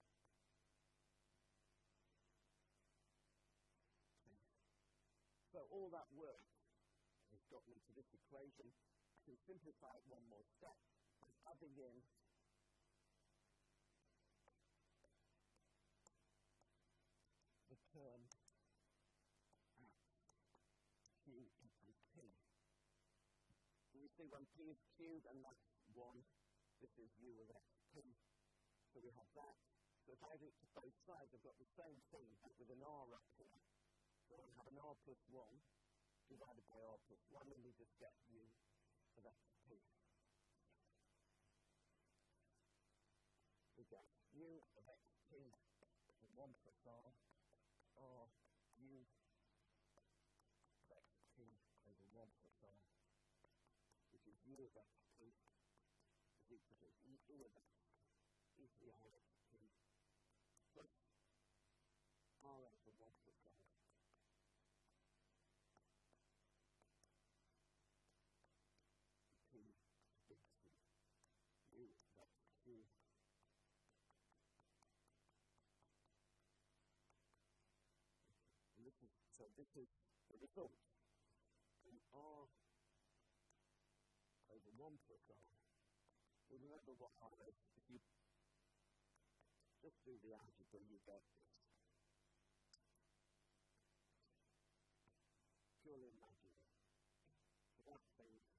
Okay. So all that work has got me to this equation. I can simplify it one more step by adding in the term at Q equals P. You see when P is cubed and that's one, this is U of X P. So we have that. So if I do it to both sides, I've got the same thing but with an R up here. So I have an R plus one divided by R plus one, and we just get U of X P. We get U of X P with one plus R, or U of X P over one plus R, which is U of X P is equal to E of X, E to the I X P plus R over one plus R. So this is the result. And R over one plus R. Well, remember what R is. If you just do the algebra, you get this. Purely imaginary. So that thing is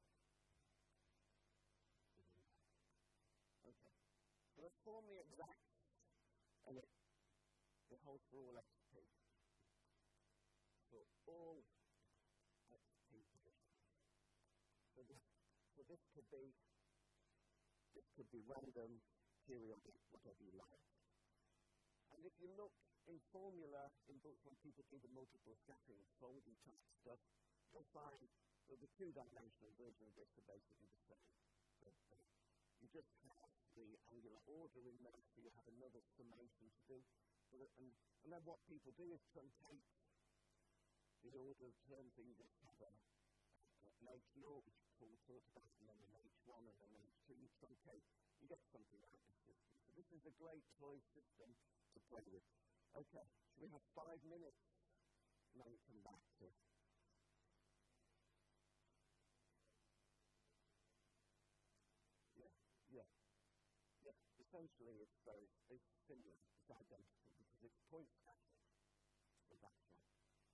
in there. Okay. So let's form the exact, and it, it holds for all x p. For all x p positions. So this, so this could be, this could be random, periodic, whatever you like. And if you look in formula in books when people do the multiple scattering, Foldy type stuff, you'll find that the two-dimensional version of this are basically the same. But, uh, you just have the angular order in there, so you have another summation to do. But, and, and then what people do is truncate the order of terms, so you just have a, a, an H zero, which Paul talked about, and then an H one and an H two, you truncate, you get something out of the system. So this is a great toy system to play with. Okay, so we have five minutes, and then we come back to yeah, yeah, yeah. Essentially, it's very it's similar, it's identical because it's point scattering. So that's right.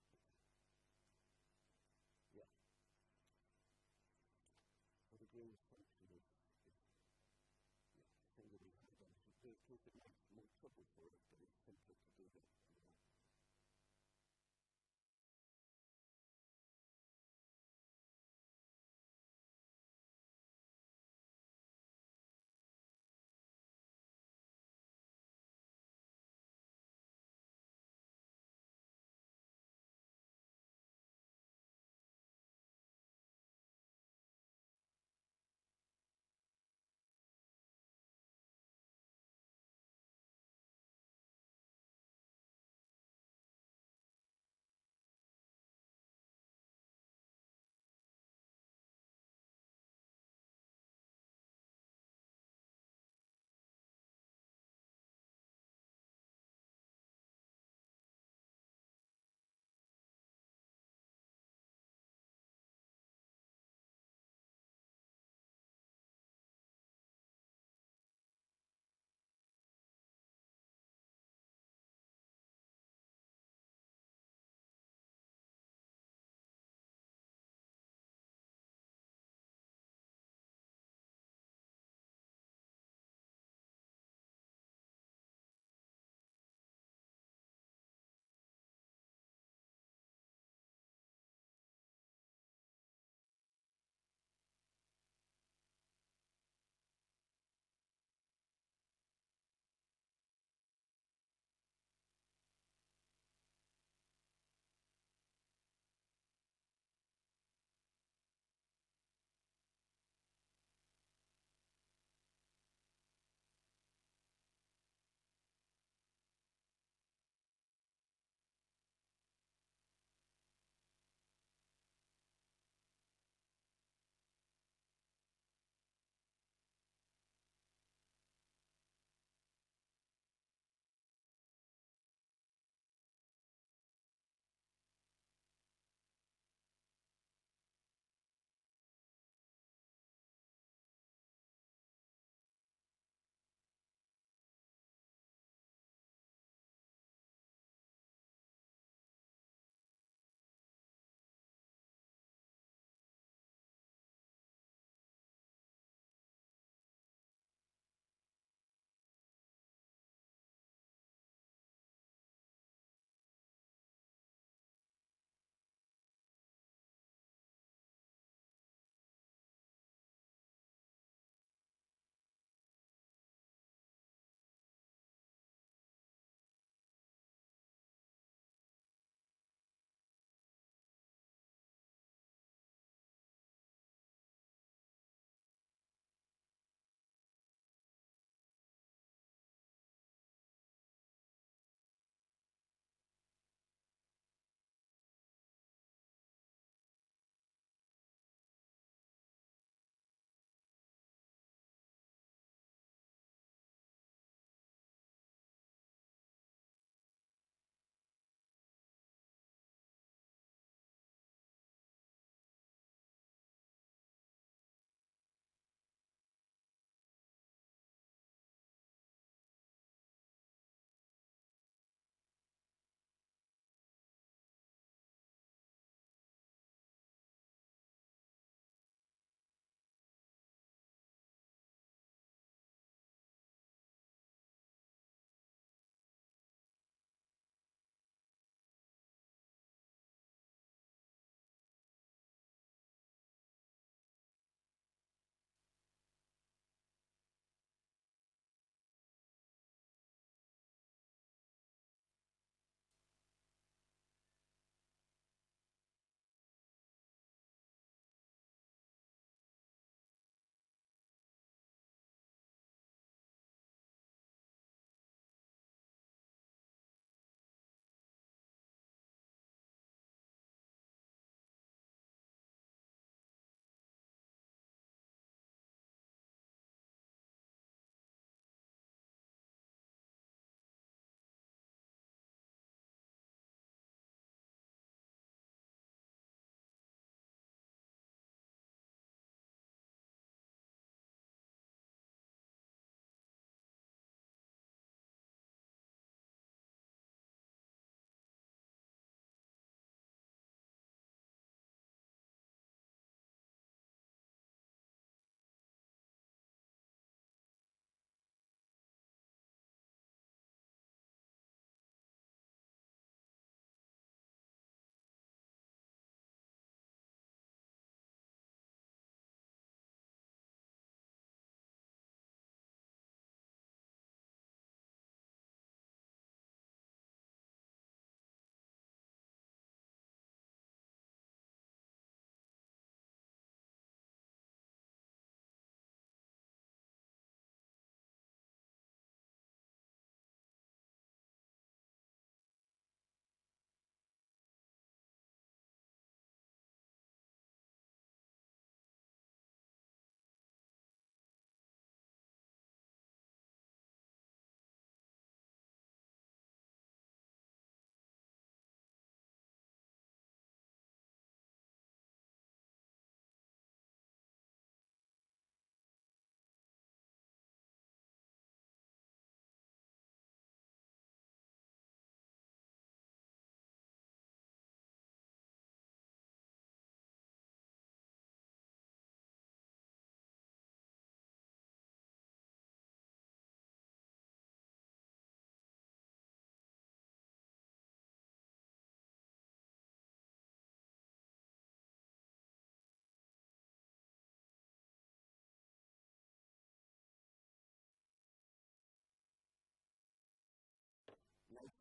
Yeah. So the green function is, is yeah, singularly identical. Of course, it makes more trouble for it, but it's simpler to do this.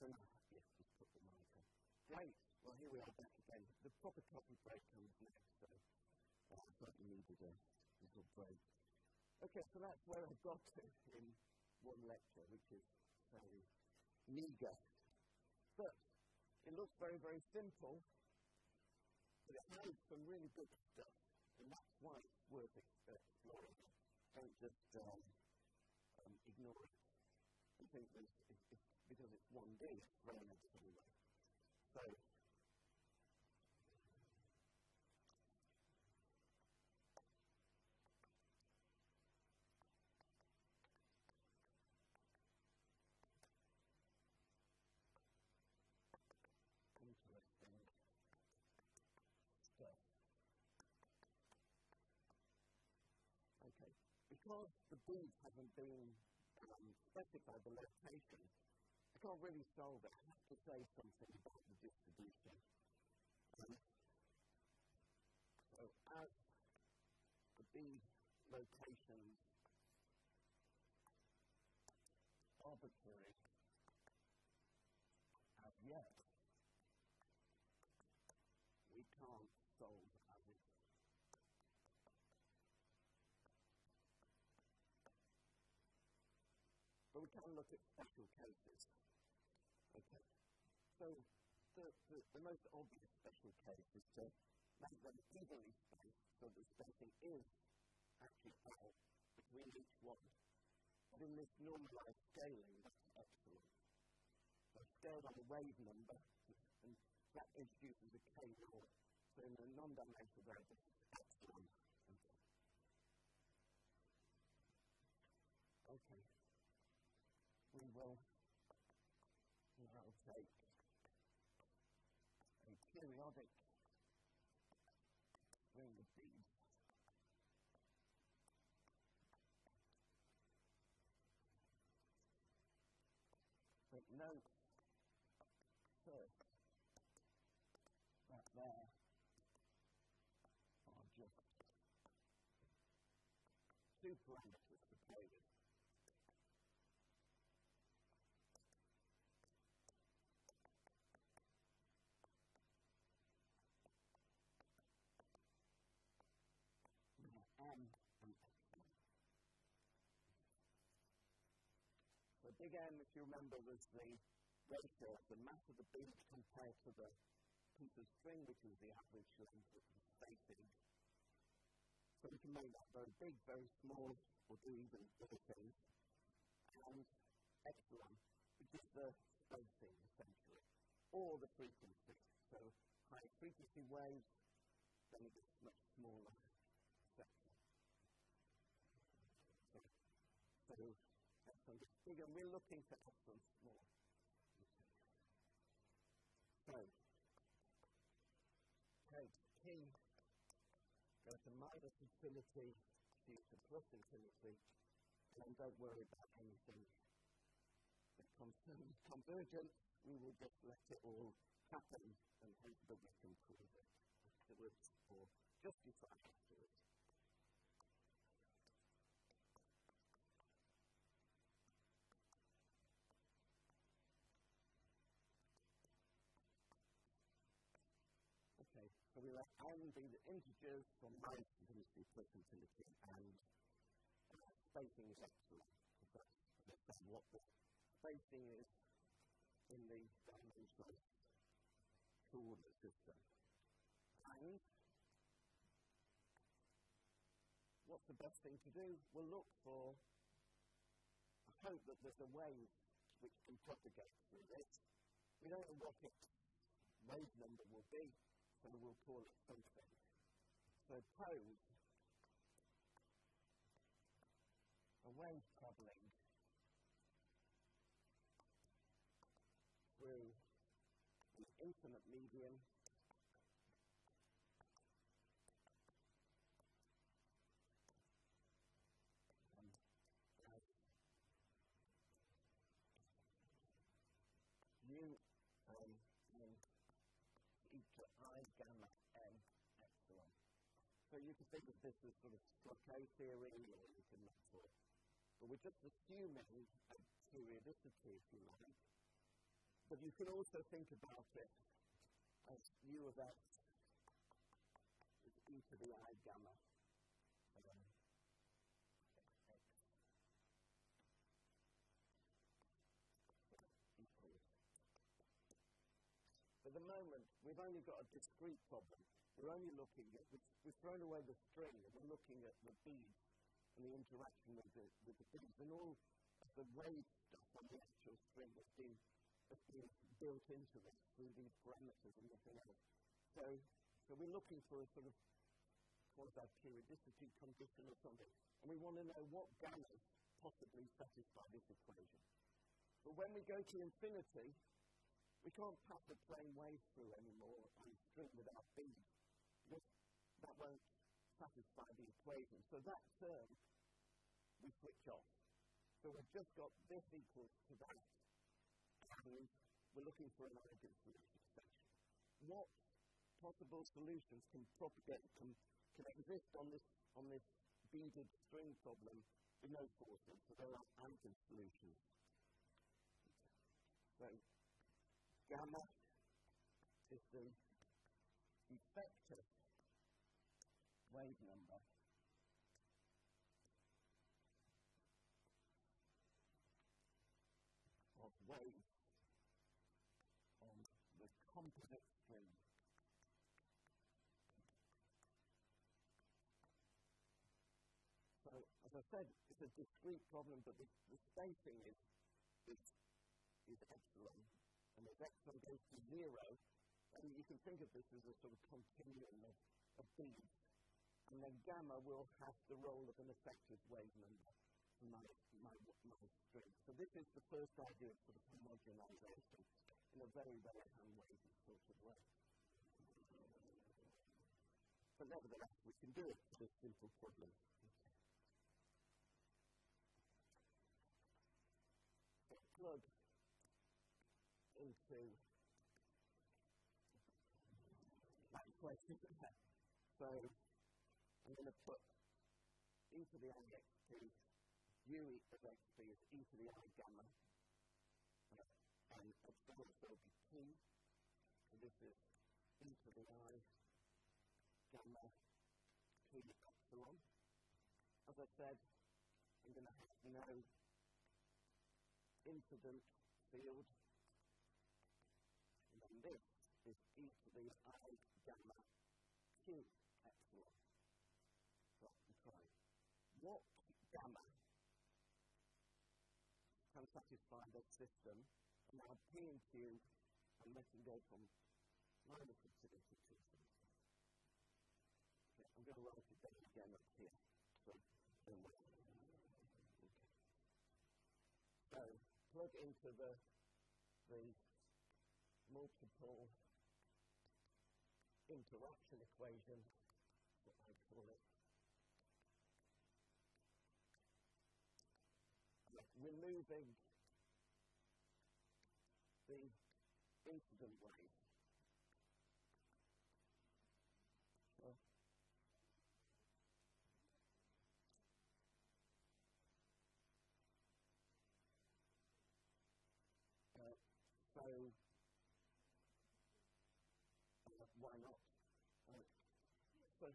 So now, yes, just put the marker. Great. Well, here we are back again. The proper coffee break comes next, so uh, I thought you needed a little break. Okay, so that's where I've got to in one lecture, which is very meagre. But it looks very, very simple, but it has some really good stuff, and that's why it's worth exploring. Don't just um, um, ignore it. I think it's, it's, it's because it's one D, it's very nice anyway. So, interesting stuff. Okay, because the beads haven't been um, specified, the location, I can't really solve it. I have to say something about the distribution. Um, so as the bead locations arbitrary as yet, we can't solve as it. But we can look at special cases. Okay. So the, the, the most obvious special case is to make them evenly spaced so the spacing is actually out between each one. But in this normalized scaling, that's excellent. So scaled on a wave number, and that introduces a K rule. So in a non-dimensional variable, it's excellent. Okay. Okay. We will now take a periodic ring of beads. But note first that there are just two parameters to play with. M and epsilon. So big M, if you remember, was the ratio of the mass of the bead compared to the piece of string, which is the average length of the spacing. So we can make that very big, very small, or do even bigger things. And epsilon, which is the spacing, essentially, or the frequency. So high frequency waves, then it gets much smaller. So epsilon gets bigger, and we're looking for epsilon small. So, take T, go to minus infinity, Q to plus infinity, and then don't worry about anything that concerns convergence. We will just let it all happen and hope that we can prove it afterwards or justify afterwards. Okay, so we let n be the integers from minus infinity to plus infinity, and uh, spacing is epsilon. So that's understand what the spacing is in the dimensional coordinate system. And what's the best thing to do? We'll look for, I hope that there's a wave which can propagate through this. We don't know what its wave number will be, so we'll call it something. So suppose a wave travelling through an infinite medium um, as u um, and e to I gamma n epsilon. So you can think of this as sort of Stockholm theory, or you can look for it. But we're just assuming a periodicity, if you like, but you can also think about it as u of x is e to the I gamma um, x equals. For the moment, we've only got a discrete problem. We're only looking at, we've, we've thrown away the string, and we're looking at the beads and the interaction with the, with the beads, and all of the wave stuff on the actual string has been, has been built into this through these parameters and nothing else. So, so we're looking for a sort of quasi-periodicity condition or something, and we want to know what gammas possibly satisfy this equation. But when we go to infinity, we can't pass a plane wave through anymore on a string without beads, because that won't satisfy the equation. So that term, we switch off. So we've just got this equals to that, and we're looking for an eigensolution section. What possible solutions can propagate, can, can exist on this, on this beaded string problem with no forcing? So there are eigensolutions. So gamma is the effective wave number of waves on the composite string. So, as I said, it's a discrete problem, but the, the spacing is, is, is epsilon. And as epsilon goes to zero, and you can think of this as a sort of continuum of, of beads. And then gamma will have the role of an effective wave number for my, my, my string. So this is the first idea of sort of homogenization in a very, very hand-wavy sort of way. But nevertheless, we can do it for this simple problem. So plug into that equation. So I'm going to put e to the I x t, u of x t is e to the I gamma, uh, and epsilon will be t, so this is e to the I gamma t epsilon. As I said, I'm going to have no incident field, and then this is e to the I gamma q epsilon. What gamma can satisfy this system? And now P and Q, I'm letting go from minus infinity to infinity. Okay, I'm going to write it down again up here. So, okay. So plug into the, the multiple interaction equation, what I call it. Removing the incident wave. So, uh, so uh, why not? Uh, so,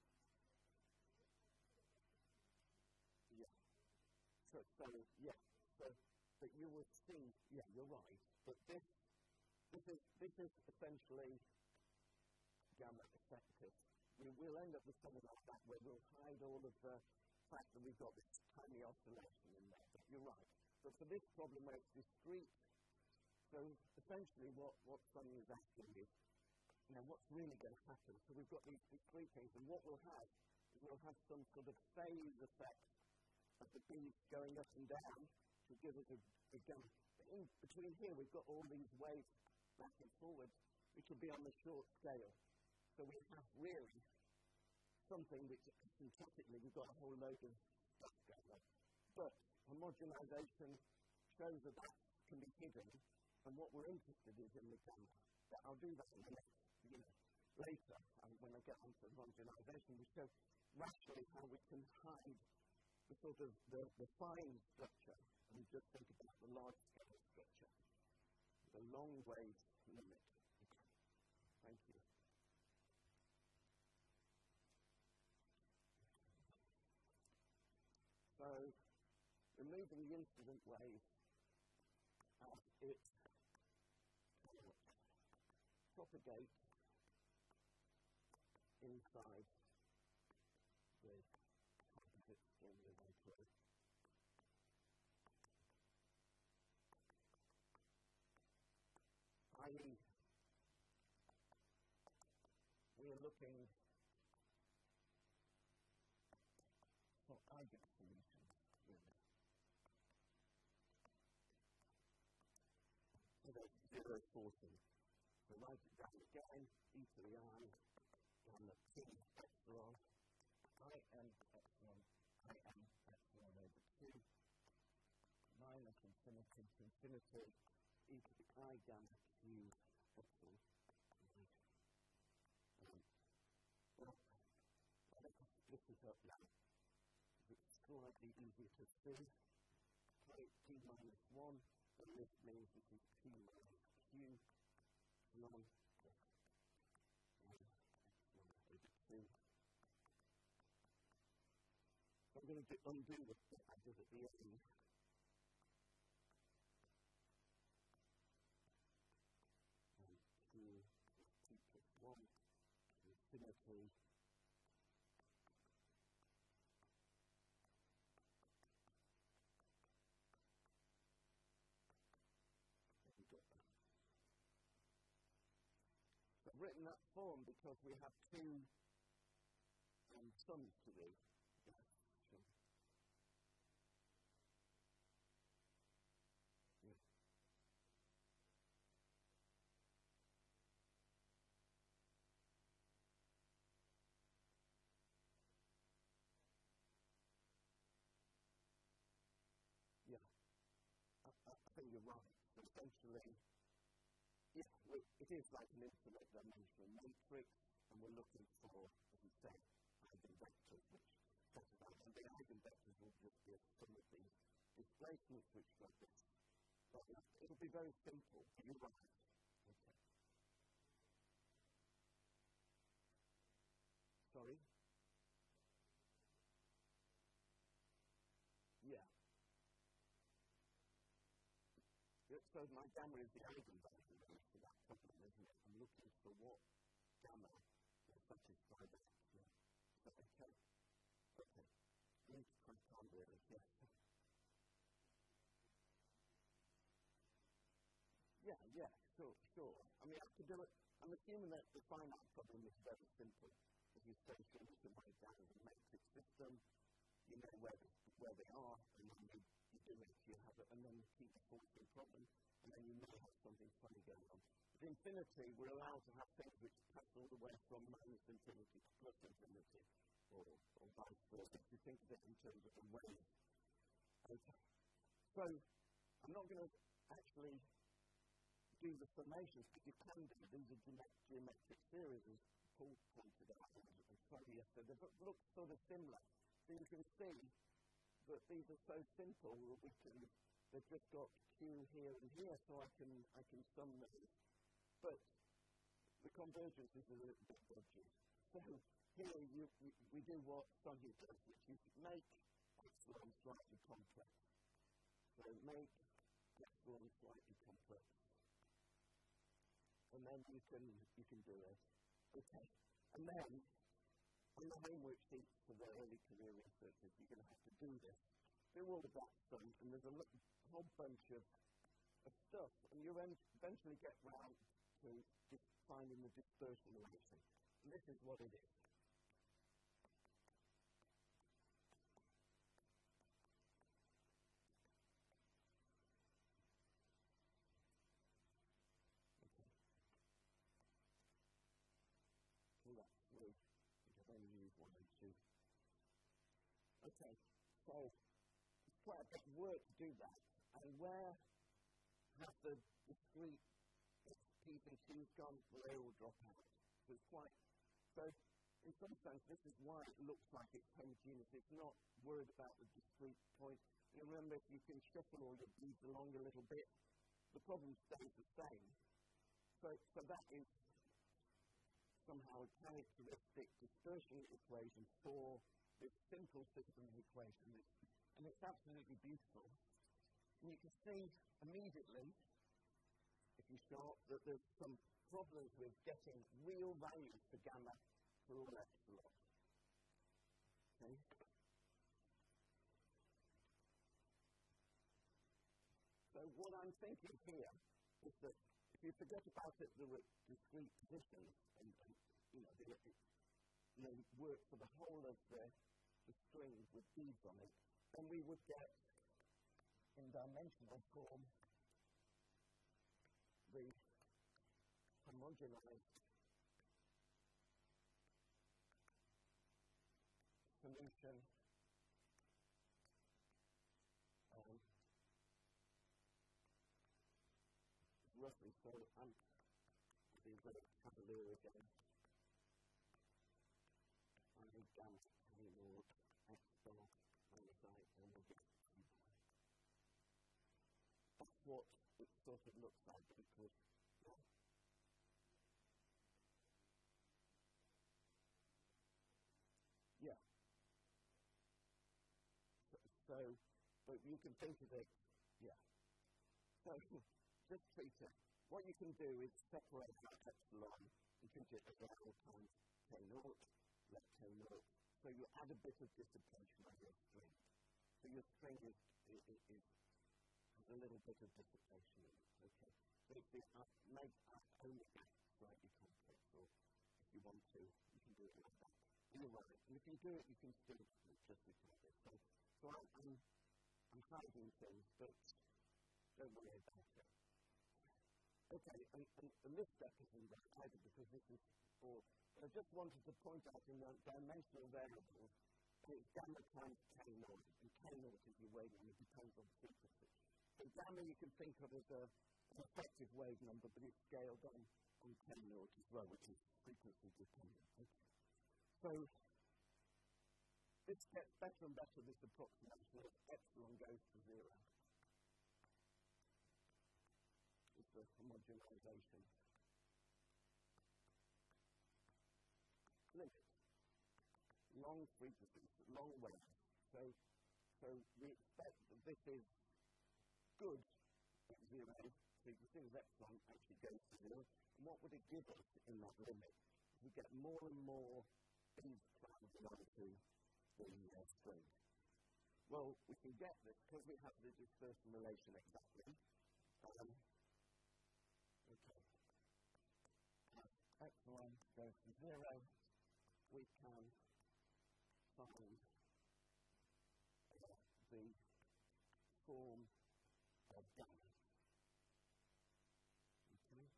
yeah. So, so, yeah, so, but you will see, yeah, you're right, but this, this is, this is essentially gamma effective. We will end up with something like that where we'll hide all of the fact that we've got this tiny oscillation in there, but you're right. But for this problem where it's discrete, so essentially what, what Sonia is asking is, you know, what's really going to happen? So we've got these discrete things, and what we'll have is we'll have some sort of phase effect of the beads going up and down to give us a, a gamma. But in between here, we've got all these waves back and forward, which will be on the short scale. So we have really something which, asymptotically, we've got a whole load of stuff going on. But homogenization shows that that can be hidden, and what we're interested in is in the gamma. But I'll do that in the next, you know, later, and when I get onto homogenization, we show rationally how we can hide the sort of the, the fine structure, and just think about the large scale structure. The long-wave limit. Thank you. So, removing the incident wave as it propagates inside the composite skin the way through. that is, we are looking for eigen solutions, really. So there's zero forcing. So write it down again, e to the I, gamma t epsilon, I m epsilon, I m epsilon over two, minus infinity to infinity, e to the I gamma q epsilon. Um, well, let us split it up now. It's slightly easier to see. Take t minus one, and this means this is t minus q. Long over two. So I'm going to undo the bit I did at the end. And two is t plus one to infinity. I've written that form because we have two um, sums to do. Yes, sure. Yeah. Yeah. I, I think you're right. So essentially, yeah, we, it is like an infinite dimensional matrix, and we're looking for, as you say, eigenvectors, which satisfy. And the eigenvectors will just be a sum of these displacements, which got this. But it'll be very simple. You're right. Okay. Sorry? Yeah. So my gamma is the eigenvalue for that problem, isn't it? I'm looking for what gamma will satisfy that. Yeah. So, okay. Okay. I need to crack on really, yes. Yeah, yeah, sure, sure. I mean, I could do it. I'm assuming that the finite problem is very simple. If you say things to write down as a matrix system, you know where, the, where they are, and then you, you do it, you have it, and then you keep the forcing problem. And then you may have something funny going on. At infinity, we're allowed to have things which pass all the way from minus infinity to plus infinity, or, or vice versa, if you think of it in terms of a wave. Okay. So, I'm not going to actually do the summations, but you can do. These are geometric series, as Paul pointed out, and sorry yesterday. They look sort of similar. So you can see that these are so simple that we can. They've just got Q here and here, so I can I can sum those. But the convergence is a little bit dodgy. So here you, we, we do what Sonny does, which is make epsilon slightly complex. So make epsilon slightly complex, and then you can you can do it. Okay, and then on the homework sheet for the early career researchers, you're going to have to do this. Do all of that stuff, and there's a whole bunch of, of stuff, and you eventually get round to finding the dispersion relation. And this is what it is. Okay. So that's three. You can only use one and two. Okay, so quite a bit of work to do that, and where have the discrete P's and Q's gone? Well, they all drop out. So it's quite, so in some sense, this is why it looks like it's homogeneous. It's not worried about the discrete point. You remember, if you can shuffle all your beads along a little bit, the problem stays the same. So, so that is somehow a characteristic dispersion equation for this simple system of equations. And it's absolutely beautiful. And you can see immediately, if you start, that there's some problems with getting real values for gamma for all epsilon. Okay? So what I'm thinking here is that if you forget about it, there were discrete positions, and, and you know, they, you know, work for the whole of the, the string with beads on it, then we would get, in dimensional form, the homogenized solution um, roughly, so I'm being very cavalier again. I need gamma K naught x bar minus I, and we'll get two bar. That's what it sort of looks like because, yeah. Yeah. So, so, but you can think of it, yeah. So, just treat it. What you can do is separate that epsilon and treat it as L times K naught, let K naught. So you add a bit of dissipation on your string. So your string is, is, is has a little bit of dissipation in it. Okay. But if you uh, make uh, only that slightly complex, or if you want to, you can do it like that. You're right. And if you do it, you can still justify it. So, so I'm, I'm, I'm hiding things, but don't worry about it. Okay, and, and, and this step isn't right either because this is for, I just wanted to point out in the dimensional variables, it's gamma times K naught, and K naught is your wave number, it depends on frequency. So gamma you can think of as a, an effective wave number, but it's scaled on, on K naught as well, which is frequency dependent. Okay. So this gets better and better, this approximation, as epsilon goes to zero. It's the homogenization limit. Long frequencies, long waves. So, so we expect that this is good at zero frequency, as epsilon actually goes to zero. And what would it give us in that limit? We get more and more beads crowded onto the uh, string. Well, we can get this because we have the dispersion relation exactly. Um, okay. As epsilon goes to zero, we can find uh, the form of gamma. Okay.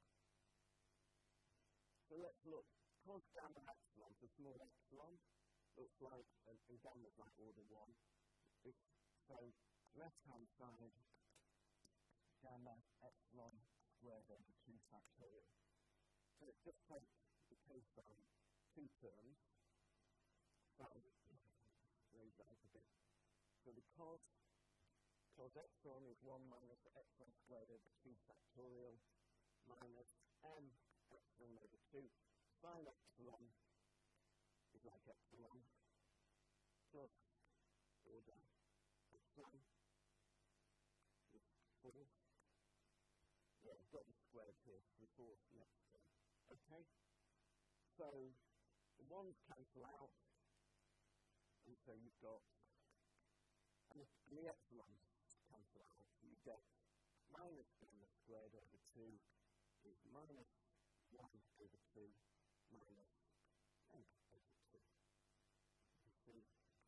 So let's look. Because gamma epsilon, so small epsilon, looks like, and, and gamma is like order one. If, so, left-hand side, gamma epsilon squared over two factorial. So it just takes the cosine two terms. So, raise that up a bit. So the cos, cos epsilon is one minus epsilon squared over two factorial minus m epsilon over two. Sin epsilon is like epsilon plus order epsilon is four. Yeah, I've got the squared here, the fourth next term. Okay? So the ones cancel out, and so you've got, and the, and the epsilons cancel out, so you get minus gamma squared over two is minus one over two minus n over two. You see?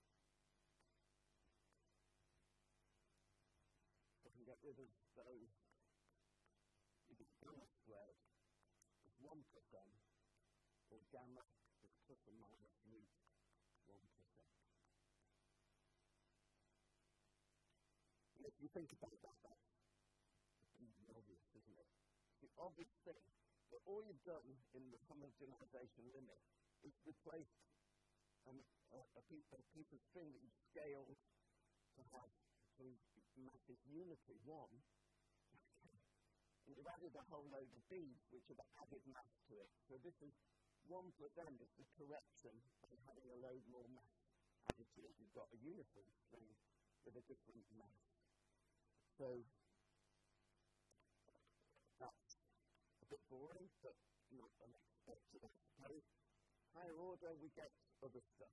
So I can get rid of those. You get gamma squared is one plus n, or gamma is plus or minus root one plus n. And if you think about that, that's pretty obvious, isn't it? The obvious thing, that all you've done in the homogenization limit is replace um, a, a, piece, a piece of string that you've scaled to have some massive unity, one, added a whole load of beads which have added mass to it. So this is one plus n is the correction of having a load more mass added to it. You've got a uniform string with a different mass. So that's a bit boring, but not unexpected, I suppose. Higher order, we get other stuff.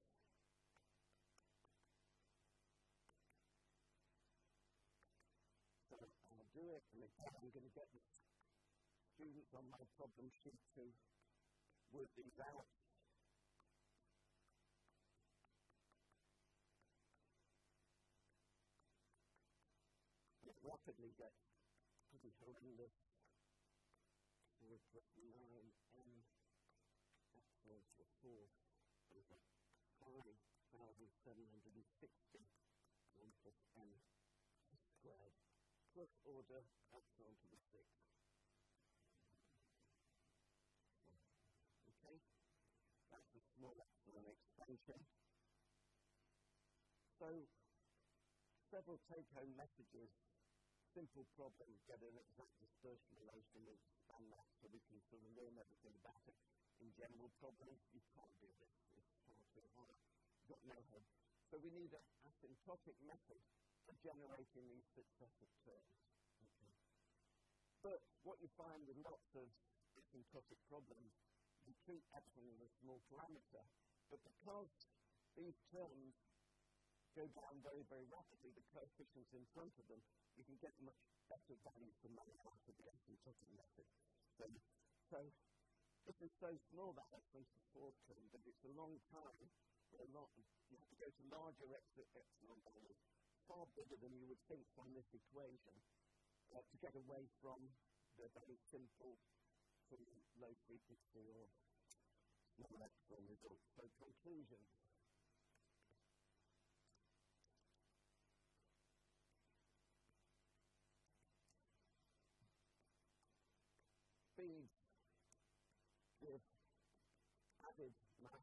So I'll do it, and again, I'm going to get the students on my problem sheet to work these out. It rapidly gets pretty horrendous. four plus nine n epsilon to the fourth over five thousand seven hundred sixty one plus n squared plus order epsilon to the sixth. Okay, that's a small epsilon expansion. So, several take-home messages. Simple problem, get an exact dispersion relation and expand that so we can sort of learn everything about it. In general problems, you can't do this. It's far too hard. You've got no hope. So we need an asymptotic method for generating these successive terms. Okay. But what you find with lots of asymptotic problems, you treat epsilon as a small parameter, but because these terms go down very, very rapidly, the coefficients in front of them, you can get much better values from that out of the asymptotic method. So, so this is so small, that epsilon to the fourth term, that it's a long time, a lot, you have to go to larger epsilon values, far bigger than you would think from this equation, uh, to get away from the very simple sort of low frequency or small epsilon results. So conclusions. Speeds with added mass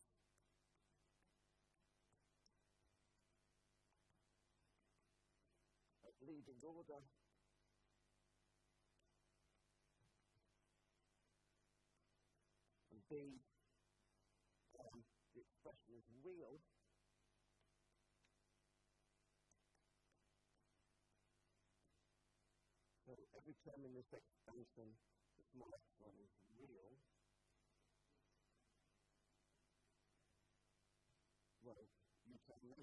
at leading order and B, um, the expression is real. So every term in this expansion, the small epsilon is real. Well, you tell me.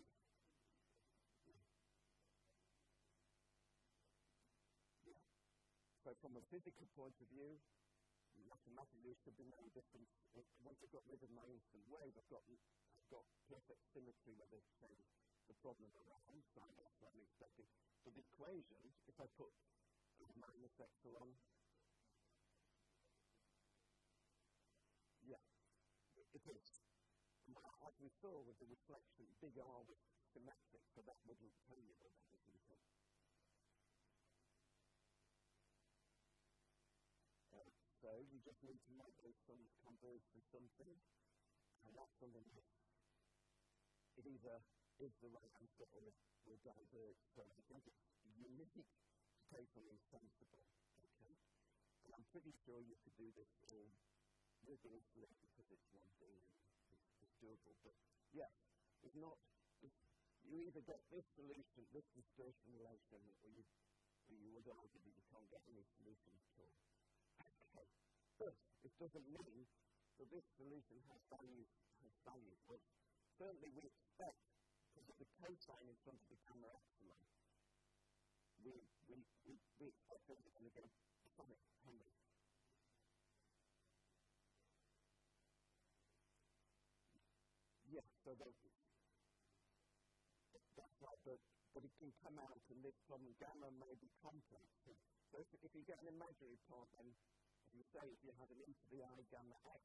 Yeah. So from a physical point of view, mathematically there should be no difference. Once I've got rid of my instant wave, I've got, I've got perfect symmetry where they change the problem around, so that's what I'm expecting. So the equation, if I put minus epsilon, yeah, it is. As we saw with the reflection, big R was symmetric, so that wouldn't tell you what that was going to be. Uh, so you just need to make those sums converge to something, and that's something that it either is the right answer or it will diverge. So I think it's unique to take something sensible. Okay? And I'm pretty sure you could do this all rigorously because it's one thing and it's, it's doable. But yeah, it's not, it's, you either get this solution, this dispersion relation, or you, or you would argue that you can't get any solution at all. Okay. But it doesn't mean that this solution has values, has values. Well, certainly we expect, because of the cosine in front of the gamma epsilon, we, we, we, we expect that it's going to go sonic Henry. Yeah, so that's, that's right, but, but it can come out in this problem. Gamma may be complex. So if, if you get an imaginary part, then as you say, if you have an e to the I gamma x,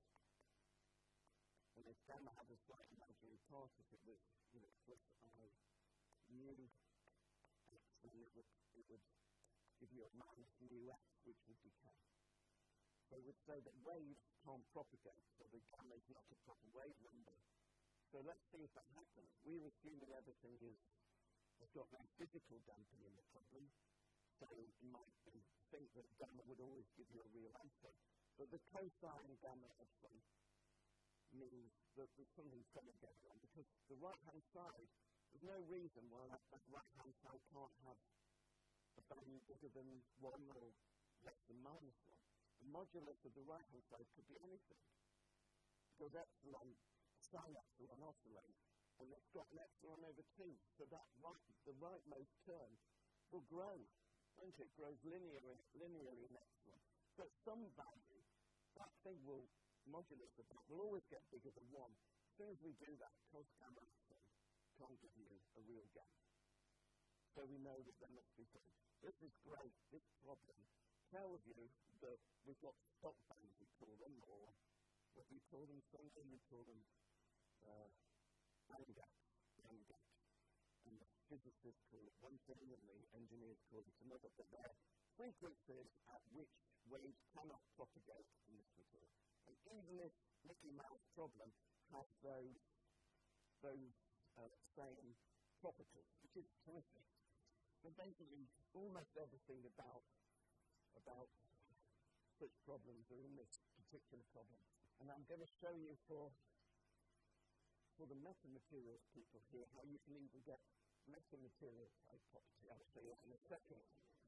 and if gamma had a slight imaginary part, if it was, you know, plus I mu x, then it would, it would give you a minus mu x, which would decay. So we would say that waves can't propagate, so the gamma is not a proper wave number. So let's see if that happens. We're assuming everything is, has got no physical damping in the problem, so you might think that gamma would always give you a real answer. But the cosine gamma epsilon means that there's something funny going on, because the right-hand side, there's no reason why that, that right-hand side can't have a value bigger than one or less than minus one. The modulus of the right-hand side could be anything, because epsilon, sine epsilon oscillates, and it's got an epsilon over two, so that right, the rightmost term will grow, won't it? It grows linearly, linearly in epsilon. So at some value, that thing will, modulus of that, will always get bigger than one. As soon as we do that, cos gamma epsilon can't give you a real gamma. So we know that there must be something. This is great. This problem tells you that we've got stop bands, we call them, or what we call them, something we call them uh, band gaps, band gaps. And the physicists call it one thing, and the engineers call it another. But they're frequencies at which waves cannot propagate in this material. And even this Mickey Mouse problem has those, those uh, same properties, which is terrific. So basically, almost everything about, about such problems are in this particular problem. And I'm going to show you for, for the metamaterials people here how you can even get metamaterial type property. I'll show you that in a second.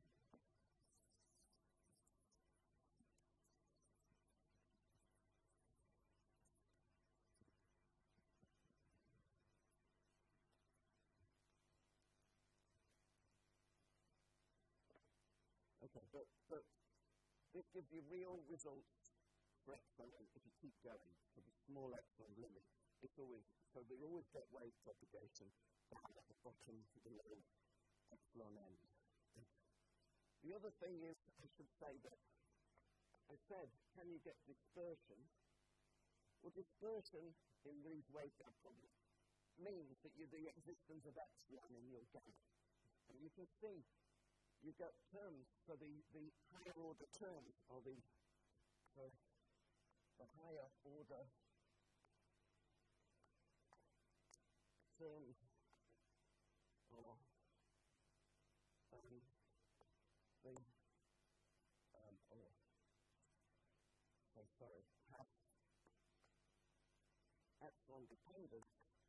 Okay, but, but this gives you real results for epsilon if you keep going for the small epsilon limit. It's always, so we always get wave propagation down at the bottom below epsilon end. The other thing is, I should say that I said, can you get dispersion? Well, dispersion in these waveguide problems means that you the existence of epsilon in your gamma. And you can see you've got terms, so the, the higher order terms are the, so the higher order terms are um, the, um, oh, so sorry, have epsilon dependent,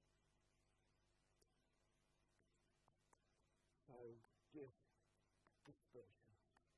so give dispersion.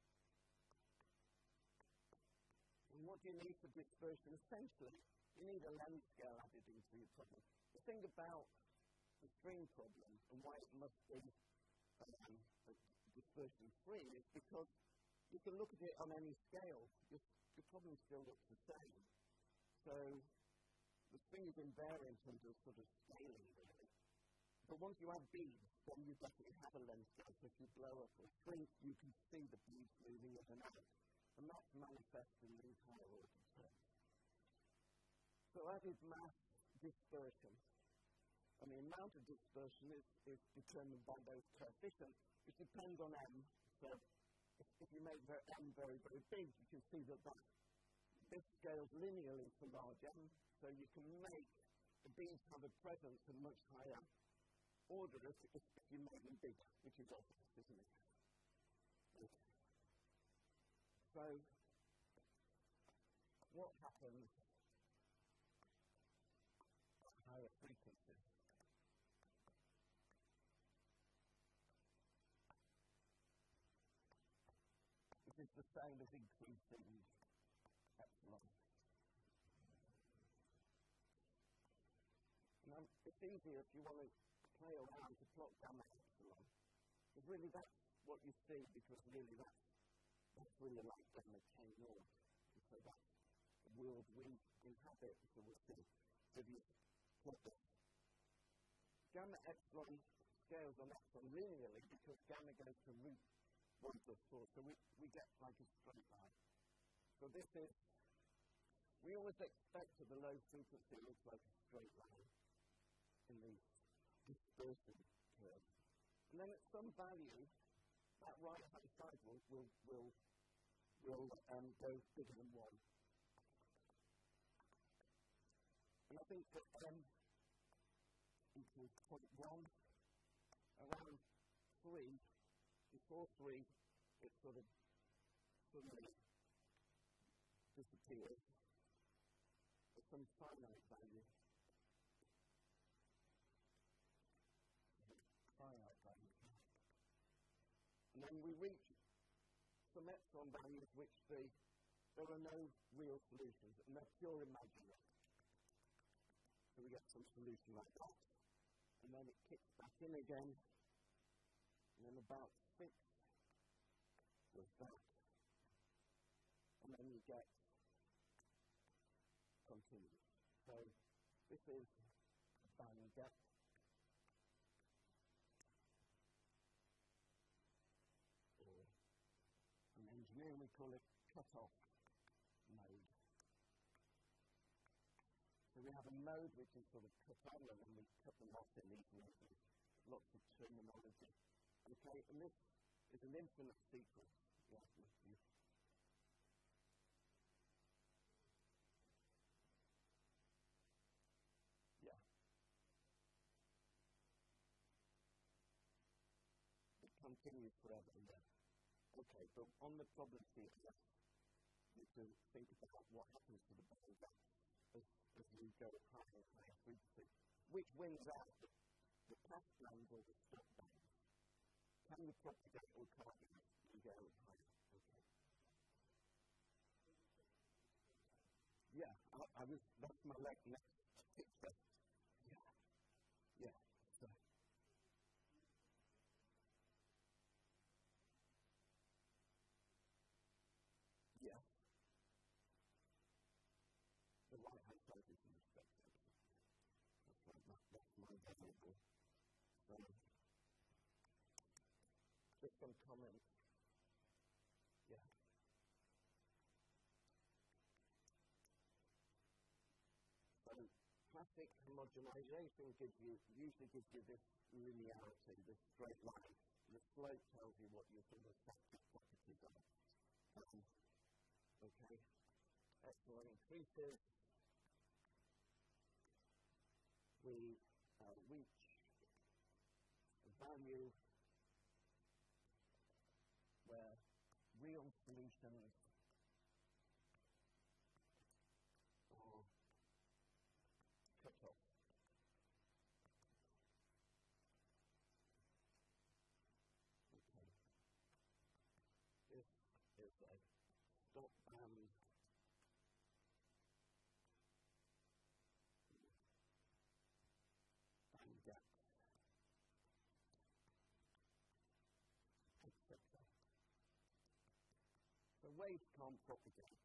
And what do you need for dispersion? Essentially, you need a length scale added into your problem. The thing about the string problem and why it must be um, dispersion free is because you can look at it on any scale. Your, your problem still looks the same. So the string is invariant in terms of sort of scaling, really. But once you add beads, then you definitely have a length scale. So if you blow up or shrink, you can see the beads moving in and out. And that's manifest in these higher order terms. So added mass dispersion. And the amount of dispersion is, is determined by those coefficients, which depends on m. So if, if you make the m very, very big, you can see that, that this scales linearly for large m. So you can make the beads have a presence of much higher order if, if, if you make them bigger, which is obvious, isn't it? Okay. So what happens at higher frequencies? This is the same as increasing epsilon. Now, it's easier if you want to play around to plot gamma epsilon. Because really that's what you see, because really that's, that's really like gamma k naught. And so that's the world we inhabit, so we'll see. So if you plot this, gamma epsilon scales on epsilon linearly because gamma goes to root one plus four, so we, we get like a straight line. So this is, we always expect at the low frequency it looks like a straight line in the dispersion curve. And then at some value, that right-hand side will, will, will, will um, go bigger than one. And I think that m equals zero point one, around three, before three, it sort of suddenly disappears at some finite value. Finite value. And then we reach some epsilon values which the, there are no real solutions, and they're pure imaginary. So we get some solution like that, and then it kicks back in again, and then about six with that, and then you get continuous. So this is a band gap. Or in engineering we call it cut-off mode. So we have a mode which is sort of cut on, and then we cut them off in these modes. Lots of terminology. Okay, and this is an infinite sequence. Yeah, you, yeah. It continues forever, yeah. Okay, but on the problem sheet, you have to think about what happens to the band gap as, as you go higher and higher frequency. Which wins out, the, the pass bands or the stop bands? Can you propagate or can't you? You go higher. Okay. Yeah, I, I was, that's my leg next picture. Yeah, yeah. So. Yeah. The right hand side is in the spectrum. That's right, that, that's my variable. So, just some comments. Yeah. So, classic homogenization gives you, usually gives you this linearity, this straight line. The slope tells you what your sort of factor properties are. Um, okay. Epsilon increases. We uh, reach a value where real solutions are cut off. Okay. This is a stop band. Band gap. et cetera. So waves can't propagate.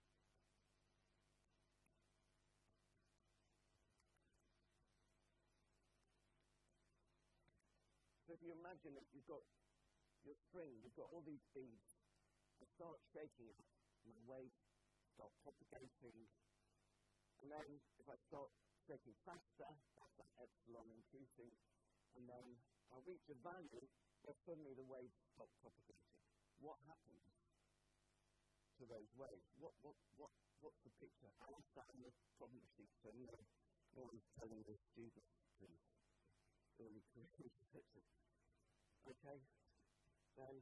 So if you imagine that you've got your string, you've got all these beads, they start shaking up, and the waves start propagating, and then if I start shaking faster, that's that epsilon increasing, and then I reach a value where suddenly the waves stop propagating. What happens to those waves? What, what, what, what's the picture? I asked that in the problem sheet, so no, no one's telling the students, please. Early career researchers. Okay, then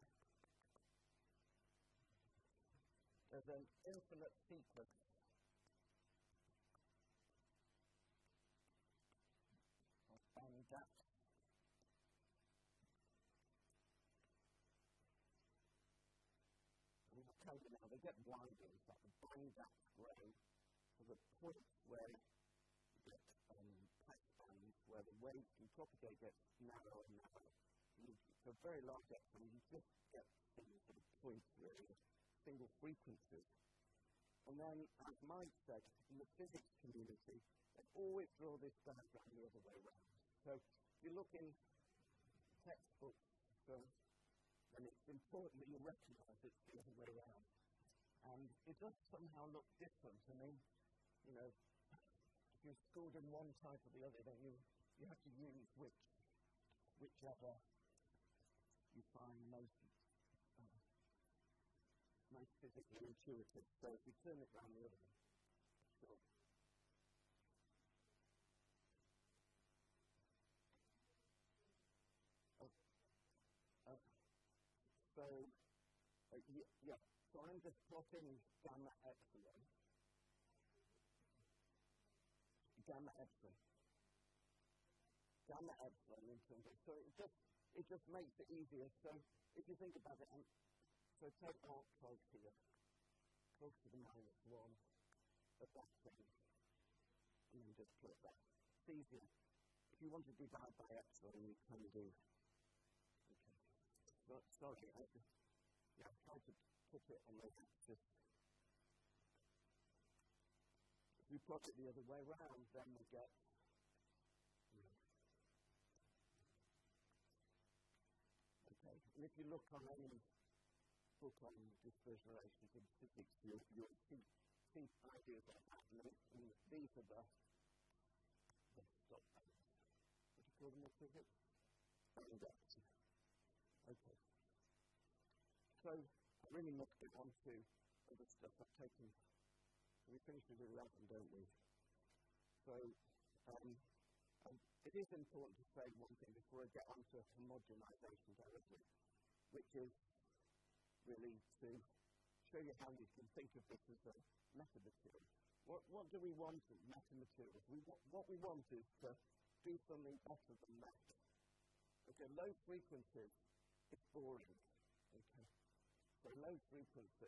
there's an infinite sequence of band gaps. And I'll tell you now, they get wider, it's like the band gaps grow to the point where you get um, patch bands, where the waves can propagate, get narrower and narrower. For very large epsilon, you just get single sort of points, really, single frequencies. And then, as Mike said, in the physics community, they always draw this diagram the other way around. So, if you look in textbooks, so, then it's important that you recognize it's the other way around. And it does somehow look different. I mean, you know, if you're schooled in one type or the other, then you, you have to use which, whichever you find most, uh, most physically intuitive. So if you turn it around the other way, sure. Uh, uh, so uh, y yeah, so I'm just plotting gamma epsilon. Gamma epsilon. Gamma epsilon in terms of, so it just, it just makes it easier. So if you think about it, um, so take our close here, close to the minus one at that thing, and then just plot that. It's easier. If you want to divide by epsilon, you can do. Okay. So, sorry, I just, yeah, I tried to put it on the axis. If we plot it the other way around, then we get. Okay, and if you look on any book on dispersion relations in physics, you'll, you'll see, see ideas like that. And, and these are the, the stop bands. What do you call them in physics? Bandats. Okay. So, I really must get on to other stuff I've taken. We finished with eleven, don't we? So, um, um, it is important to say one thing before I get on to homogenization directly, which is really to show you how you can think of this as a metamaterial. What, what do we want in metamaterials? We, what we want is to do something better than that. Okay, low frequency is boring. Okay, so low frequency,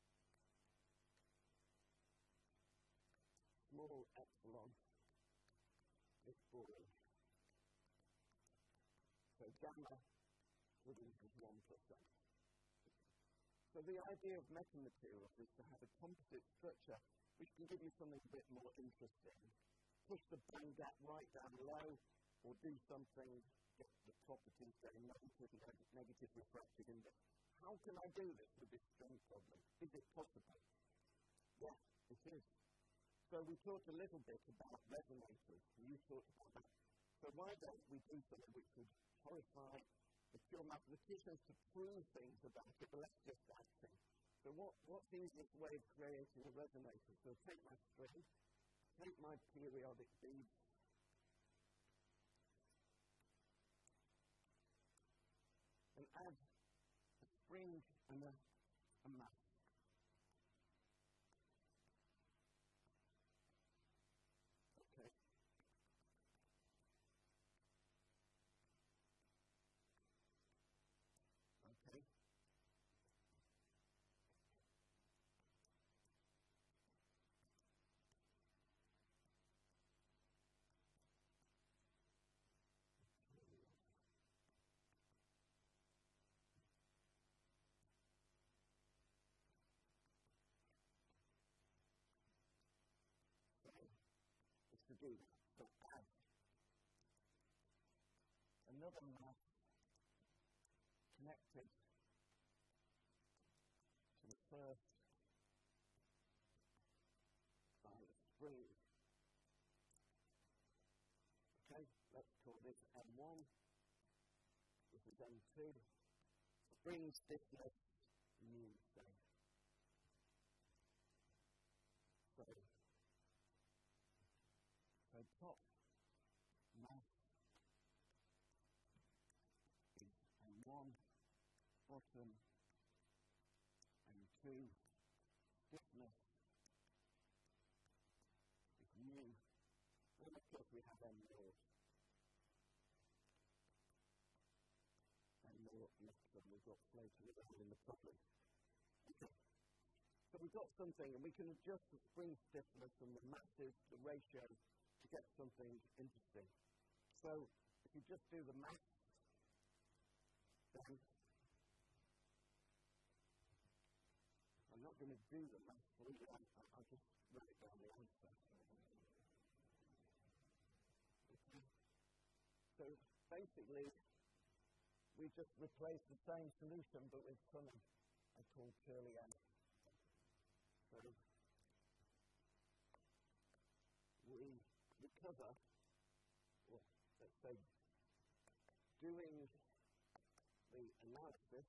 small epsilon is boring. So gamma would equal one percent. So the idea of metamaterials is to have a composite structure which can give you something a bit more interesting. Push the band gap right down low, or do something, get the properties very negative, negative refractive index. How can I do this with this string problem? Is it possible? Yes, it is. So we talked a little bit about resonators. You talked about that. So why don't we do something which would horrify the pure mathematicians to prove things about it, but let's just add things. So what, what's the easiest way of creating a resonator? So take my string, take my periodic beads, and add a spring and a, a mass. Okay. Okay. To do that. So add another mass connected to the first by a spring. Okay, let's call this M one. This is M two. Spring stiffness mu, say. So, so top mass is M one, bottom M two, stiffness is mu, and of course we have M naught. M naught next to we've got floating around in the problem. Okay. So we've got something, and we can adjust the spring stiffness and the masses, the ratio, to get something interesting. So if you just do the mass, then I'm not going to do the mass for you, I'll, I'll just write down the answer. Okay. So basically, we just replace the same solution, but with something I call curly M. So we recover, or let's say, doing the analysis,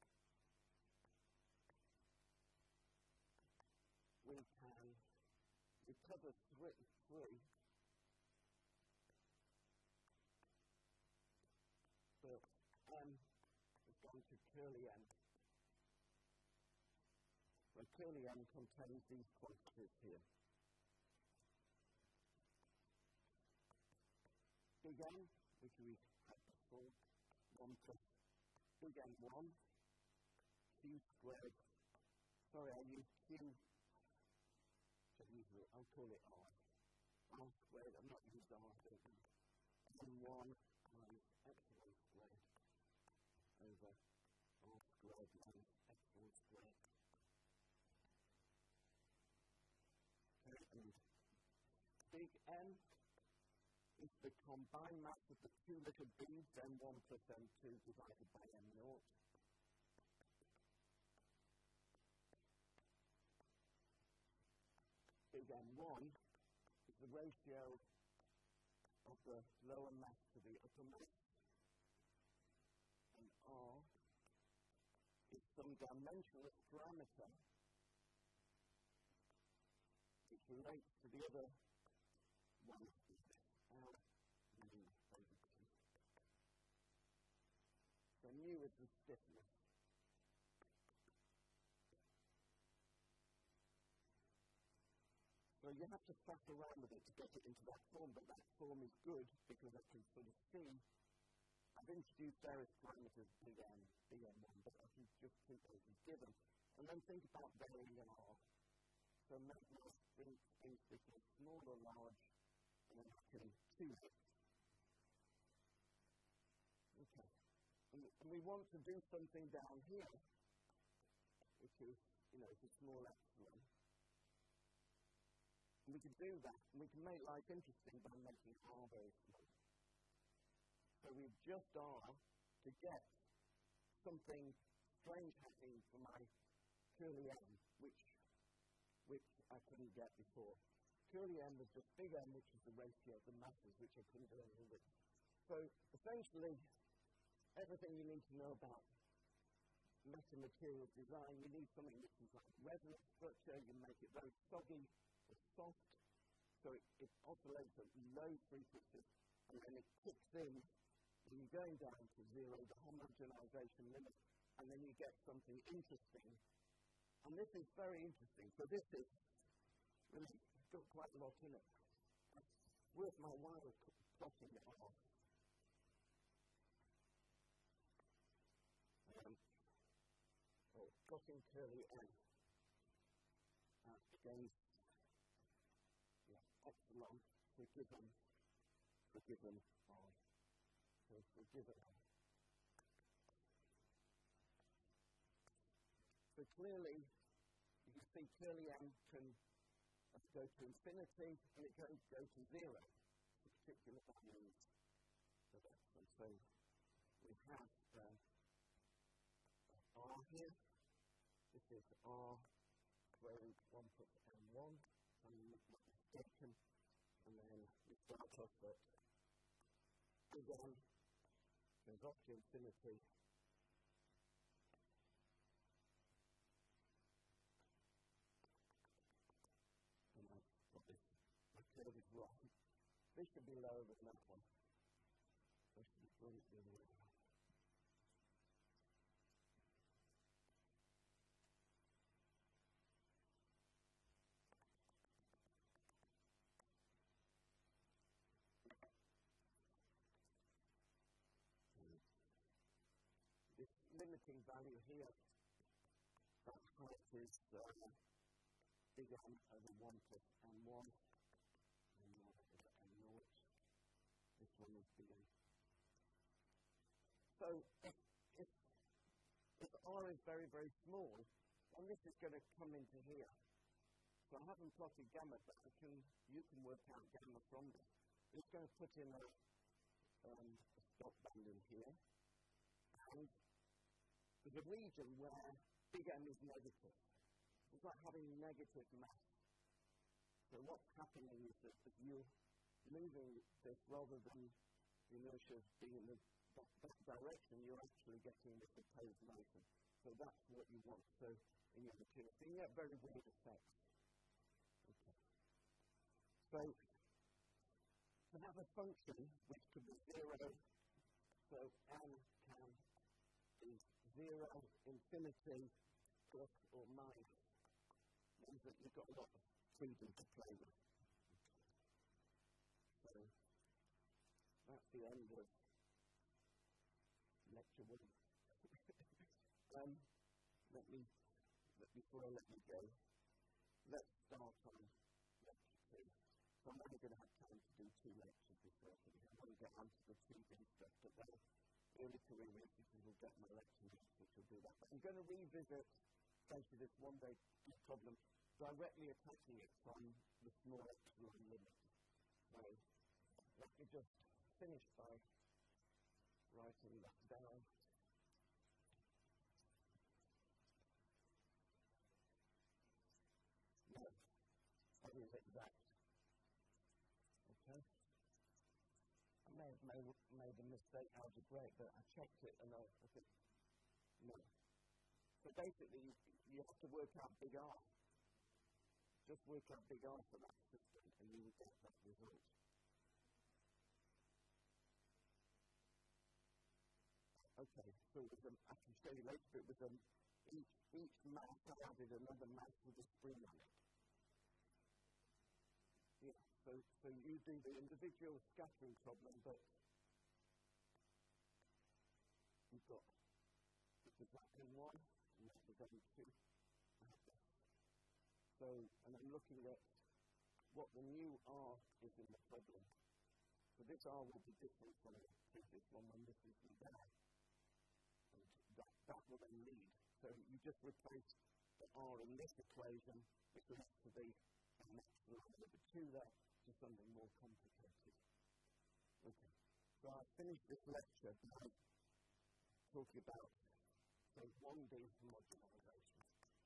we can recover three, three so M is going to curly M. And curly M contains these quantities here. Big M, which we had before, one plus big M one, Q squared. Sorry, I use Q. So usually I'll call it R. R squared, I'm not using R, so M one minus epsilon squared over R squared minus epsilon squared. Okay, and big M is the combined mass of the two little beads, M one plus M two divided by M naught. Big M one is the ratio of the lower mass to the upper mass. And R is some dimensionless parameter which relates to the other one. R mu over two. So mu is the stiffness. So you have to fuss around with it to get it into that form, but that form is good because I can sort of see. I've introduced various parameters, big M, big M one, but I can just treat those as given. And then think about varying an R. So make my things between small or large, and then I can choose it. Okay. And, and we want to do something down here, which is, you know, it's a small epsilon. And we can do that, and we can make life interesting by making R very small. So we adjust R to get something strange happening for my curly M, which, which I couldn't get before. Curly M was just big M, which is the ratio of the masses, which I couldn't do anything with. So essentially, everything you need to know about metamaterial design, you need something which is like resonance structure, you make it very soggy or soft, so it, it oscillates at low frequencies, and then it kicks in when you're going down to zero, the homogenization limit, and then you get something interesting. And this is very interesting. So this is really got quite a lot in it. It's worth my while plotting it off. Um, oh, plotting curly M uh, against yeah, epsilon for given for given R. So for given R. So clearly, you can see curly M can go to infinity, and it can go to zero for particular values of epsilon. So we have uh, R here. This is R square root one plus M one, and I'm not mistaken. And then we start off at big M goes off to infinity. And I've got this, my curve is wrong. This should be lower than that one. This should be brilliantly lower. Limiting value here, that height is uh, big M over one plus M one, and one over M naught. This one is big M. So if, if, if R is very, very small, then this is going to come into here. So I haven't plotted gamma, but I can, you can work out gamma from this. It's going to put in a, um, a stop band in here. And there's a region where big M is negative. It's like having negative mass. So what's happening is that as you're moving this rather than the inertia being in the, that, that direction, you're actually getting this opposed motion. So that's what you want so in your material. So you get very weird effects. Okay. So to have a function which could be zero, so M can be zero, infinity, plus or minus. that you've got a lot of freedom to play with. So that's the end of lecture one. um, let me, let, before I let you go, let's start on lecture two. So I'm only going to have time to do two lectures before I finish. I'm going to get onto the two B stuff, but then early career researchers will get my lecture notes, which will do that. But I'm going to revisit essentially this one-day problem, directly attacking it from the small epsilon limit. So let me just finish by writing that down. No, I didn't hit that. Okay. I may have made, made a mistake algebraic, but I checked it and I, I think, no. So basically, you, you have to work out big R. Just work out big R for that system and you will get that result. Okay, so it was, um, I can show you later, but it was um, each, each mass I added another mass with a spring on it. Yeah, so, so you do the individual scattering problem, but you've got, this was that in one, and that was in two. So, and I'm looking at what the new R is in the problem. So this R will be different from the previous one when this is there. And that, that will then lead. So you just replace the R in this equation, which will have to be an epsilon over two there, to something more complicated. Okay. So I finished this lecture by talking about so one D homogenization.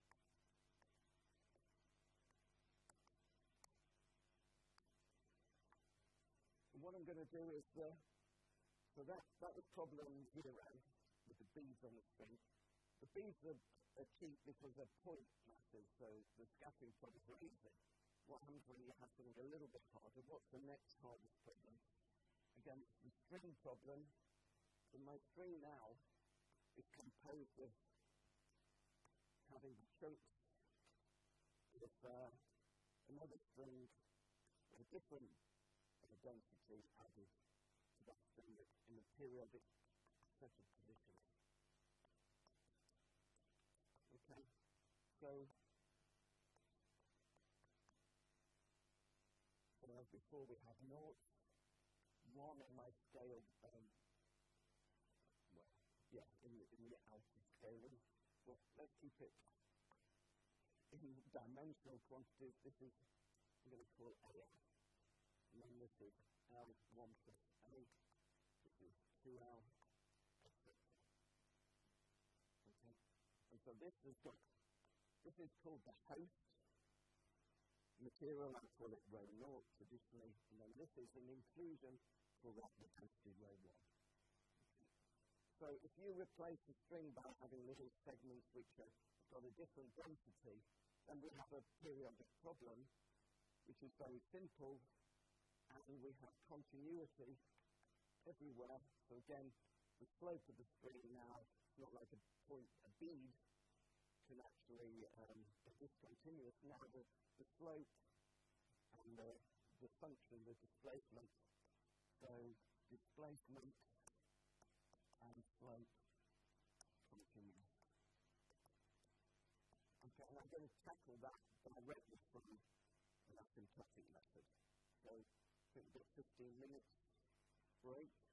And what I'm going to do is, uh, so that, that was problem zero with the beads on the string. The beads are, are cheap because they're point masses, so the scattering problems are easy. What happens when you have something a little bit harder? What's the next hardest problem? Again, it's the string problem. So my string now is composed of having the chunks with uh, another string with a different uh, density added to that string in a periodic set of positions. Okay, so uh, before we have naught, one in my scale, um, well, yeah, in the, in the outer scaling. Well, let's keep it in dimensional quantities. This is, I'm going to call A L. And then this is L one plus A. This is two L, et cetera. Okay. And so this has got, this is called the host material. I call it row naught traditionally. And then this is an inclusion for that the density row one. So if you replace the string by having little segments which have got a different density, then we have a periodic problem, which is very simple, and we have continuity everywhere. So again, the slope of the string now, it's not like a point, a bead can actually um, be discontinuous. Now the, the slope and the, the function, the displacement, so displacement and slope continuous. Okay, and I'm going to tackle that directly from an asymptotic method. So I think we've got fifteen minutes break.